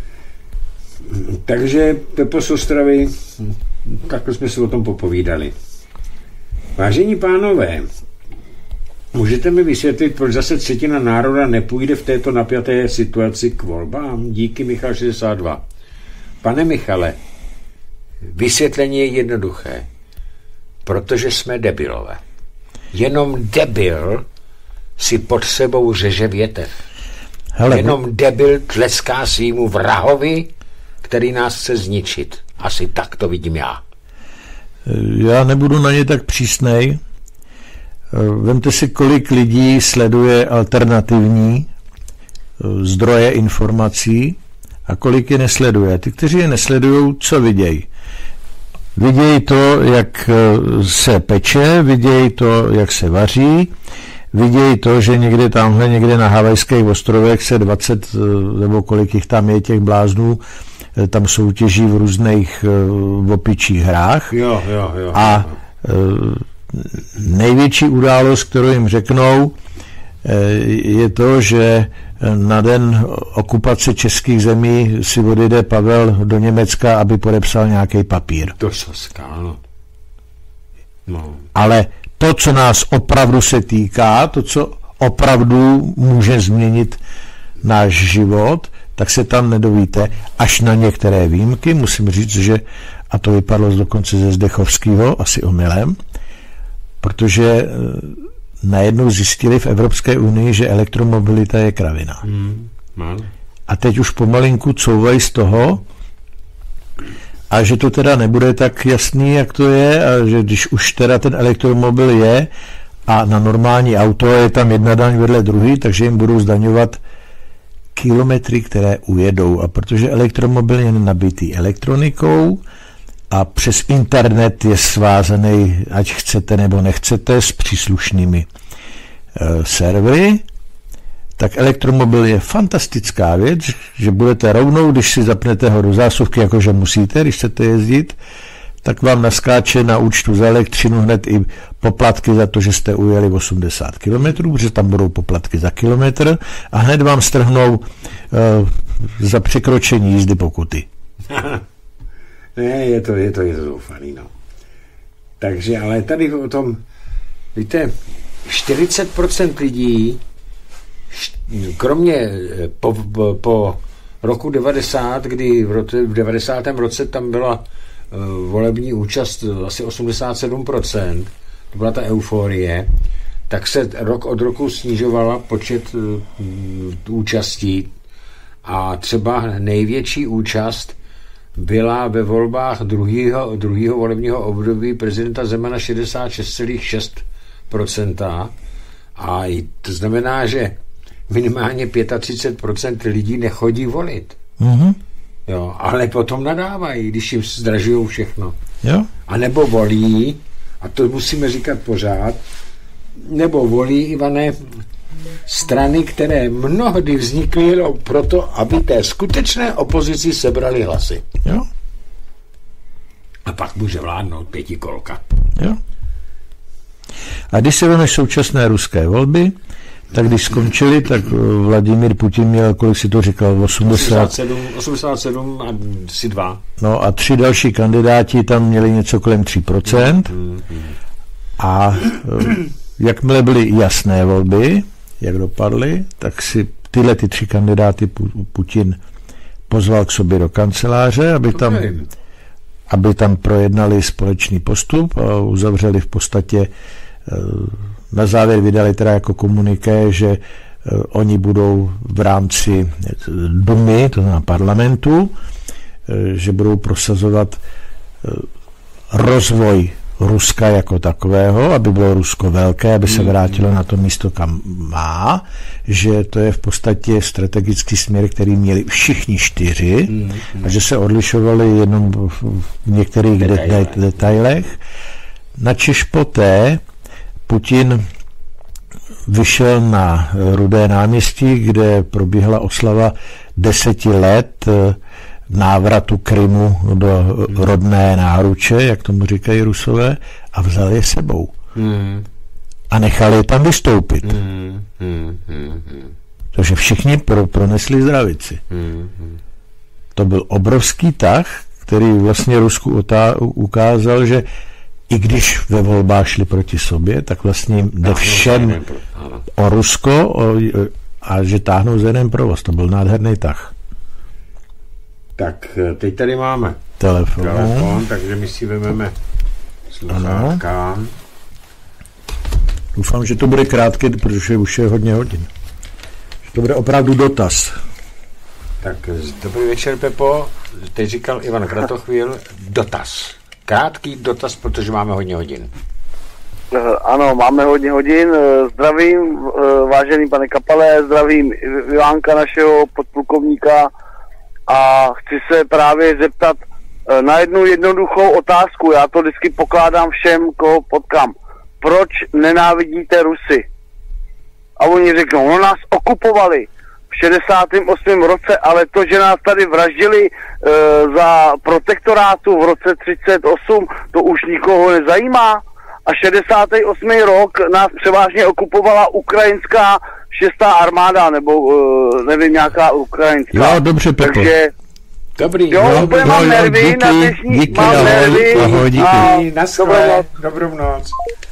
Takže Pepo z Ostravy, takhle jsme si o tom popovídali. Vážení pánové, můžete mi vysvětlit, proč zase třetina národa nepůjde v této napjaté situaci k volbám? Díky, Michal šedesát dva. Pane Michale, vysvětlení je jednoduché. Protože jsme debilové. Jenom debil si pod sebou řeže větev. Hele, Jenom debil tleská svýmu vrahovi, který nás chce zničit. Asi tak to vidím já. Já nebudu na ně tak přísnej. Vemte si, kolik lidí sleduje alternativní zdroje informací a kolik je nesleduje. Ty, kteří je nesledují, co vidějí? Vidějí to, jak se peče, vidějí to, jak se vaří, vidějí to, že někde tamhle, někde na Havajských ostrovech se dvacet, nebo kolik jich tam je těch bláznů, tam soutěží v různých uh, opičích hrách. Jo, jo, jo. A uh, největší událost, kterou jim řeknou, uh, je to, že na den okupace českých zemí si odjede Pavel do Německa, aby podepsal nějaký papír. To saskáno. No. Ale to, co nás opravdu se týká, to, co opravdu může změnit náš život, tak se tam nedovíte, až na některé výjimky. Musím říct, že, a to vypadlo dokonce ze Zdechovského, asi omylem, protože najednou zjistili v Evropské unii, že elektromobilita je kravina. Hmm. A teď už pomalinku couvají z toho, a že to teda nebude tak jasný, jak to je, a že když už teda ten elektromobil je a na normální auto je tam jedna daň vedle druhý, takže jim budou zdaňovat kilometry, které ujedou. A protože elektromobil je nabitý elektronikou a přes internet je svázaný, ať chcete nebo nechcete, s příslušnými e, servery, tak elektromobil je fantastická věc, že budete rovnou, když si zapnete ho do zásuvky, jakože musíte, když chcete jezdit, tak vám naskáče na účtu za elektřinu hned i poplatky za to, že jste ujeli osmdesát kilometrů, protože tam budou poplatky za kilometr a hned vám strhnou uh, za překročení jízdy pokuty. Ne, je to, je to, je to zoufalý, no. Takže, ale tady o tom, víte, čtyřicet procent lidí, kromě po, po, po roku devadesát, kdy v, roce, v devadesátém roce tam byla uh, volební účast asi osmdesát sedm procent, to byla ta euforie, tak se rok od roku snižovala počet uh, účastí a třeba největší účast byla ve volbách druhého, druhého volebního období prezidenta Zemana šedesát šest celá šest procenta a to znamená, že minimálně třicet pět procent lidí nechodí volit. Mm-hmm. Jo, ale potom nadávají, když jim zdražují všechno. Jo. A nebo volí, a to musíme říkat pořád, nebo volí, Ivane, strany, které mnohdy vznikly proto, aby té skutečné opozici sebrali hlasy. Jo. A pak může vládnout pětikolka. Jo. A když se vemeš současné ruské volby, tak když skončili, tak Vladimír Putin měl, kolik si to říkal, osmdesát sedm, osmdesát sedm a si dva. No a tři další kandidáti tam měli něco kolem tři procent. Mm, mm. A jakmile byly jasné volby, jak dopadly, tak si tyhle ty tři kandidáty Putin pozval k sobě do kanceláře, aby tam, aby tam projednali společný postup a uzavřeli v podstatě, na závěr vydali teda jako komuniké, že oni budou v rámci Dumy, to znamená parlamentu, že budou prosazovat rozvoj Ruska jako takového, aby bylo Rusko velké, aby se vrátilo na to místo, kam má, že to je v podstatě strategický směr, který měli všichni čtyři a že se odlišovali jenom v některých detailech. detailech. Načež poté Putin vyšel na Rudé náměstí, kde probíhala oslava deseti let návratu Krymu do rodné náruče, jak tomu říkají Rusové, a vzal je sebou. Hmm. A nechali je tam vystoupit. Hmm. Hmm. Hmm. Takže všichni pro, pronesli zdravici. Hmm. To byl obrovský tah, který vlastně Rusku otá, ukázal, že i když ve volbách šli proti sobě, tak vlastně jde všem o Rusko o, a že táhnou za jeden provoz. To byl nádherný tah. Tak teď tady máme telefon, telefon takže my si vezmeme sluchátka. Doufám, že to bude krátké, protože už je hodně hodin. Že to bude opravdu dotaz. Tak dobrý večer, Pepo. Teď říkal Ivan Kratochvíl, dotaz. Krátký dotaz, protože máme hodně hodin. Ano, máme hodně hodin. Zdravím, vážený pane Kapale, zdravím Ivánka, našeho podplukovníka, a chci se právě zeptat na jednu jednoduchou otázku. Já to vždycky pokládám všem, koho potkám. Proč nenávidíte Rusy? oni řeknou, no nás okupovali v šedesátém osmém roce, ale to, že nás tady vraždili e, za protektorátu v roce třicet osm, to už nikoho nezajímá. A šedesátý osmý rok nás převážně okupovala ukrajinská šestá armáda, nebo e, nevím, nějaká ukrajinská. Jo, dobře, Pepo. Takže Dobrý. jo, jo, úplně jo, mám jo, nervy, díky, na dnešní díky, mám ahoj, nervy. ahoj, díky. A Naschle, dobrou noc.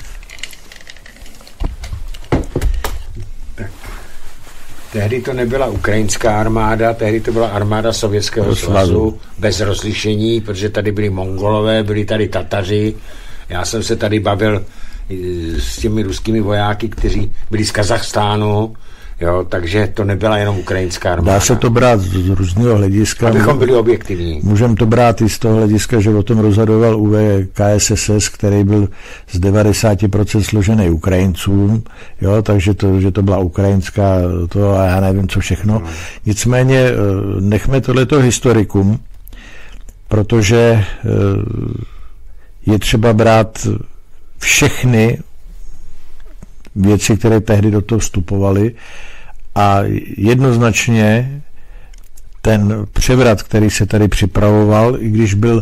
Tak. Tehdy to nebyla ukrajinská armáda, tehdy to byla armáda Sovětského svazu, bez rozlišení, protože tady byli Mongolové, byli tady Tataři. Já jsem se tady bavil s těmi ruskými vojáky, kteří byli z Kazachstánu, jo, takže to nebyla jenom ukrajinská armáda. Dá se to brát z různého hlediska. Abychom byli objektivní. Můžeme to brát i z toho hlediska, že o tom rozhodoval U V K S S S, který byl z devadesát procent složený Ukrajincům, jo, takže to, že to byla ukrajinská, to a já nevím, co všechno. Nicméně nechme tohleto historikum, protože je třeba brát všechny věci, které tehdy do toho vstupovaly, a jednoznačně ten převrat, který se tady připravoval, i když byl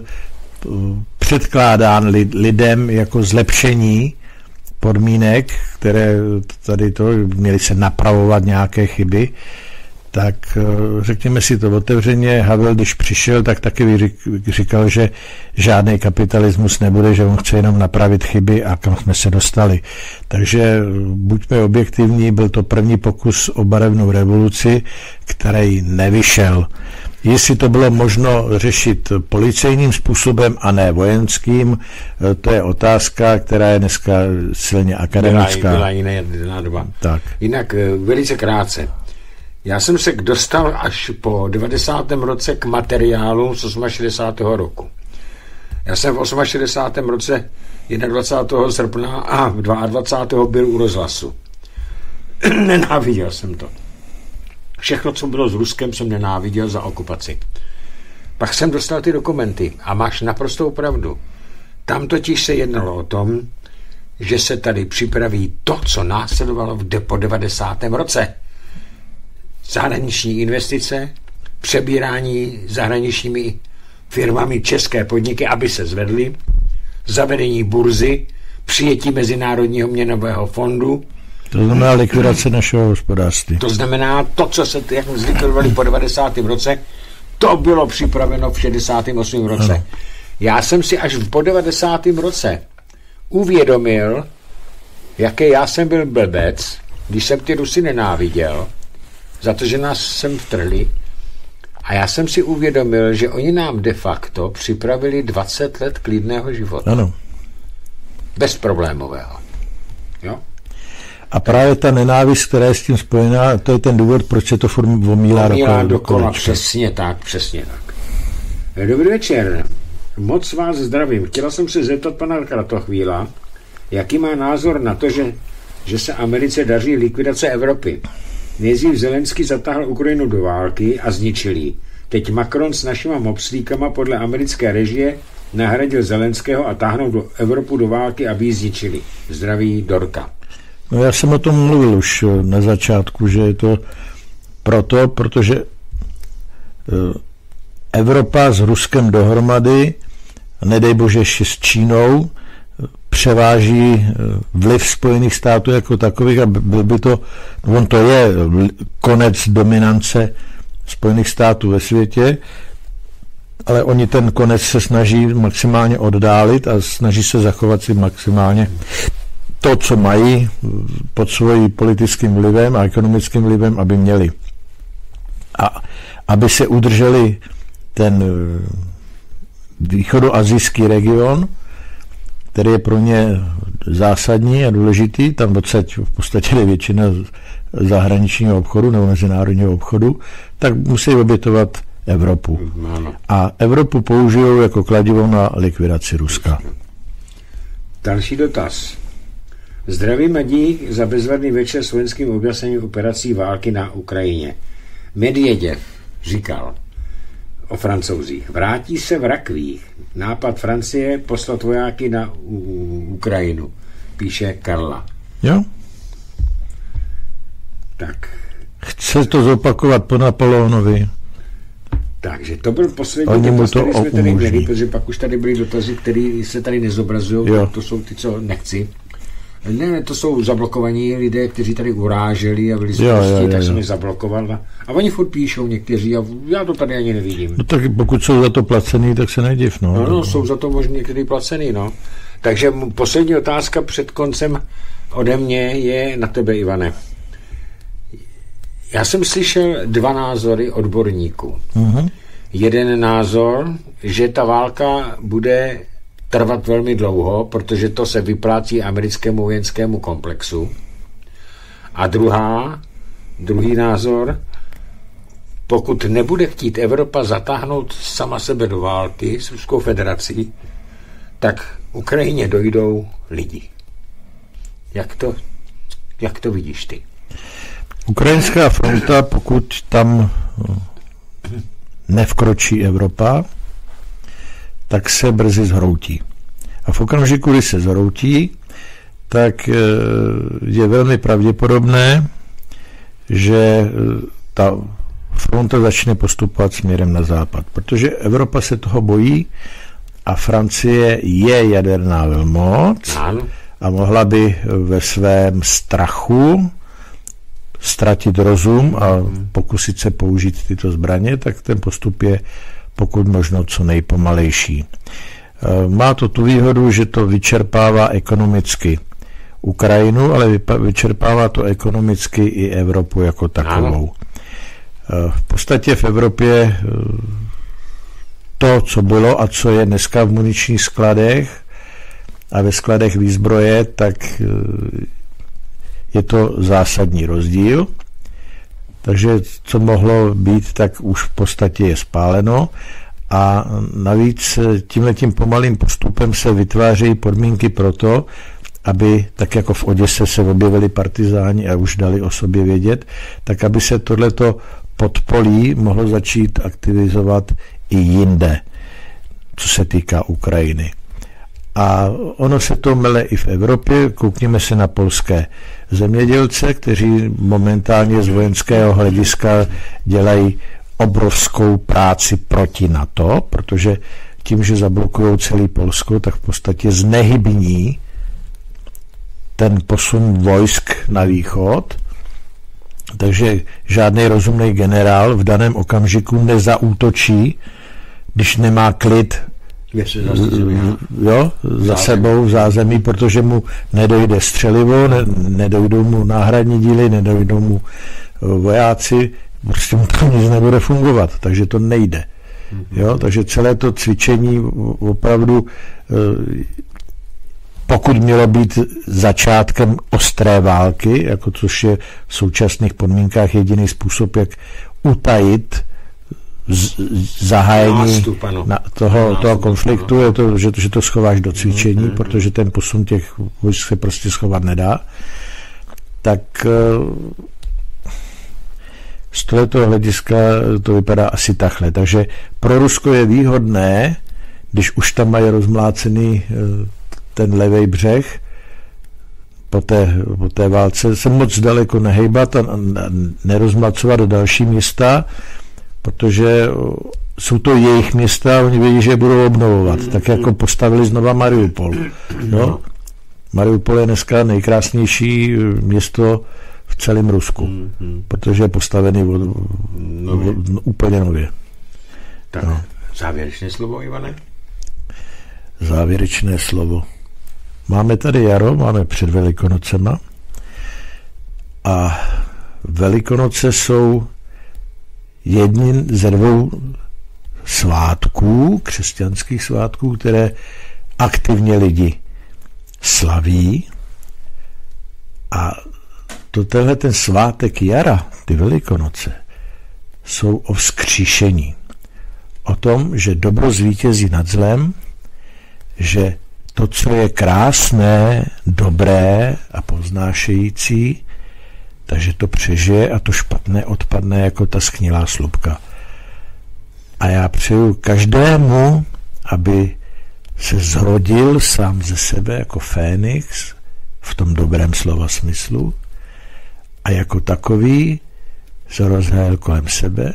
předkládán lidem jako zlepšení podmínek, které tady to měly se napravovat nějaké chyby, tak řekněme si to otevřeně, Havel, když přišel, tak taky říkal, že žádný kapitalismus nebude, že on chce jenom napravit chyby, a kam jsme se dostali. Takže buďme objektivní, byl to první pokus o barevnou revoluci, který nevyšel. Jestli to bylo možno řešit policejním způsobem a ne vojenským, to je otázka, která je dneska silně akademická. Byla, byla jiná doba. Tak. Jinak velice krátce. Já jsem se dostal až po devadesátém roce k materiálu z šedesátého osmého roku. Já jsem v šedesátém osmém roce dvacátého prvního srpna a dvacátého druhého byl u rozhlasu. Nenáviděl jsem to. Všechno, co bylo s Ruskem, jsem nenáviděl za okupaci. Pak jsem dostal ty dokumenty a máš naprostou pravdu. Tam totiž se jednalo o tom, že se tady připraví to, co následovalo v de- po devadesátém roce. Zahraniční investice, přebírání zahraničními firmami české podniky, aby se zvedly, zavedení burzy, přijetí Mezinárodního měnového fondu. To znamená likvidace našeho hospodářství. To znamená to, co se jak zlikvidovali po devadesátém roce, to bylo připraveno v šedesátém osmém roce. Ano. Já jsem si až po devadesátém roce uvědomil, jaký já jsem byl blbec, když jsem ty Rusy nenáviděl, za to, že nás sem vtrhli. A já jsem si uvědomil, že oni nám de facto připravili dvacet let klidného života. Ano. Bezproblémového. Jo? A právě ta nenávist, která je s tím spojená, to je ten důvod, proč se to furt omílá, omílá dokola. Přesně tak, přesně tak. Dobrý večer. Moc vás zdravím. Chtěla jsem se zeptat pana Kratochvíla, jaký má názor na to, že, že se Americe daří likvidace Evropy. Nejdřív Zelenský zatáhl Ukrajinu do války a zničil ji. Teď Macron s našima mopslíkama podle americké režie nahradil Zelenského a táhnou do Evropu do války, aby ji zničili. Zdraví Dorka. No, já jsem o tom mluvil už na začátku, že je to proto, protože Evropa s Ruskem dohromady, nedej bože s Čínou, převáží vliv Spojených států jako takových, a byl by to, on to je konec dominance Spojených států ve světě, ale oni ten konec se snaží maximálně oddálit a snaží se zachovat si maximálně to, co mají pod svým politickým vlivem a ekonomickým vlivem, aby měli. A aby se udrželi ten východoasijský region, který je pro ně zásadní a důležitý, tam odsaď v podstatě je většina zahraničního obchodu nebo mezinárodního obchodu, tak musí obětovat Evropu. A Evropu použijou jako kladivo na likvidaci Ruska. Další dotaz. Zdravím a dík za bezvadný večer s vojenským objasněním operací války na Ukrajině. Medvěděv říkal o Francouzích. Vrátí se v rakvích. Nápad Francie poslat vojáky na u- Ukrajinu. Píše Karla. Jo? Tak. Chce to zopakovat po Napoleonovi. Takže to byl poslední dotaz, který jsme tady měli, protože pak už tady byly dotazy, které se tady nezobrazují, to jsou ty, co nechci. Ne, to jsou zablokovaní lidé, kteří tady uráželi a byli zprostí, tak jsem je zablokoval. A, a oni furt píšou někteří a já to tady ani nevidím. No tak pokud jsou za to placený, tak se nediv, no. No, no, jsou za to možná někteří placený, no. Takže poslední otázka před koncem ode mě je na tebe, Ivane. Já jsem slyšel dva názory odborníků. Uh-huh. Jeden názor, že ta válka bude trvat velmi dlouho, protože to se vyplácí americkému vojenskému komplexu. A druhá, druhý názor, pokud nebude chtít Evropa zatáhnout sama sebe do války s Ruskou federací, tak Ukrajině dojdou lidi. Jak to, jak to vidíš ty? Ukrajinská fronta, pokud tam nevkročí Evropa, tak se brzy zhroutí. A v okamžiku, kdy se zhroutí, tak je velmi pravděpodobné, že ta fronta začne postupovat směrem na západ. Protože Evropa se toho bojí a Francie je jaderná velmoc a mohla by ve svém strachu ztratit rozum a pokusit se použít tyto zbraně, tak ten postup je pokud možno co nejpomalejší. Má to tu výhodu, že to vyčerpává ekonomicky Ukrajinu, ale vyčerpává to ekonomicky i Evropu jako takovou. V podstatě v Evropě to, co bylo a co je dneska v muničních skladech a ve skladech výzbroje, tak je to zásadní rozdíl. Takže co mohlo být, tak už v podstatě je spáleno a navíc tímhletím pomalým postupem se vytvářejí podmínky pro to, aby, tak jako v Oděse se objevili partizáni a už dali o sobě vědět, tak aby se tohleto podpolí mohlo začít aktivizovat i jinde, co se týká Ukrajiny. A ono se to mele i v Evropě. Koukněme se na polské zemědělce, kteří momentálně z vojenského hlediska dělají obrovskou práci proti NATO, protože tím, že zablokují celý Polsko, tak v podstatě znehybní ten posun vojsk na východ. Takže žádný rozumný generál v daném okamžiku nezaútočí, když nemá klid jo, za sebou v zázemí, protože mu nedojde střelivo, ne, nedojdou mu náhradní díly, nedojdou mu vojáci, prostě mu tam nic nebude fungovat, takže to nejde. Jo, takže celé to cvičení opravdu, pokud mělo být začátkem ostré války, jako což je v současných podmínkách jediný způsob, jak utajit zahájení na toho, toho konfliktu, je to, že, že to schováš do cvičení, protože ten posun těch vojsk se prostě schovat nedá. Tak z tohoto hlediska to vypadá asi takhle. Takže pro Rusko je výhodné, když už tam mají rozmlácený ten levej břeh, po té, po té válce se moc daleko nehejbat a nerozmlacovat do další města, protože jsou to jejich města a oni vědí, že je budou obnovovat. Tak jako postavili znova Mariupol. No? Mariupol je dneska nejkrásnější město v celém Rusku, protože je postavený od, nově. Od, úplně nově. Tak no. Závěrečné slovo, Ivane? Závěrečné slovo. Máme tady jaro, máme před Velikonocema a Velikonoce jsou jedním ze dvou svátků, křesťanských svátků, které aktivně lidi slaví. A to tenhle ten svátek jara, ty Velikonoce, jsou o vzkříšení. O tom, že dobro zvítězí nad zlem, že to, co je krásné, dobré a poznášející, takže to přežije a to špatné odpadne jako ta schnilá slupka. A já přeju každému, aby se zrodil sám ze sebe jako fénix v tom dobrém slova smyslu a jako takový se rozhlédl kolem sebe,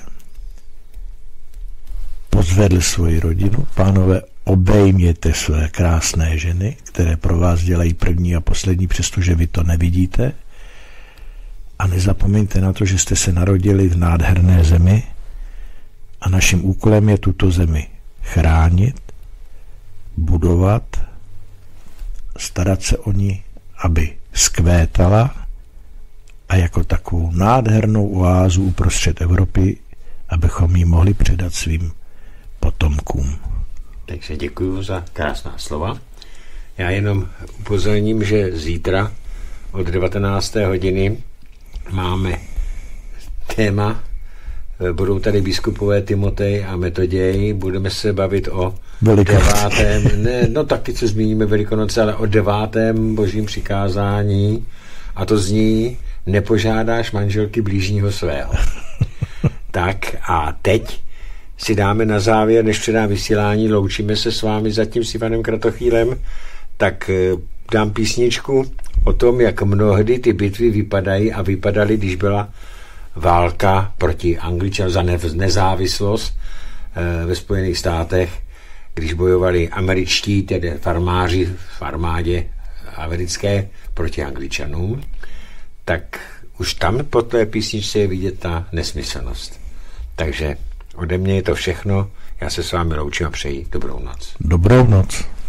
pozvedl svoji rodinu. Pánové, obejměte své krásné ženy, které pro vás dělají první a poslední, přestože vy to nevidíte. A nezapomeňte na to, že jste se narodili v nádherné zemi a naším úkolem je tuto zemi chránit, budovat, starat se o ní, aby zkvétala a jako takovou nádhernou oázu uprostřed Evropy, abychom ji mohli předat svým potomkům. Takže děkuji za krásná slova. Já jenom upozorním, že zítra od devatenácté hodiny máme téma, budou tady biskupové Timotej a Metoděj, budeme se bavit o devátém, ne, no taky se zmíníme Velikonoce, ale o devátém božím přikázání, a to zní: nepožádáš manželky blížního svého. Tak a teď si dáme na závěr, než předám vysílání, loučíme se s vámi zatím s Ivanem Kratochvílem, tak dám písničku o tom, jak mnohdy ty bitvy vypadají a vypadaly, když byla válka proti Angličanům za nezávislost ve Spojených státech, když bojovali američtí, tedy farmáři v armádě americké proti Angličanům, tak už tam po té písničce je vidět ta nesmyslnost. Takže ode mě je to všechno. Já se s vámi loučím a přeji dobrou noc. Dobrou noc.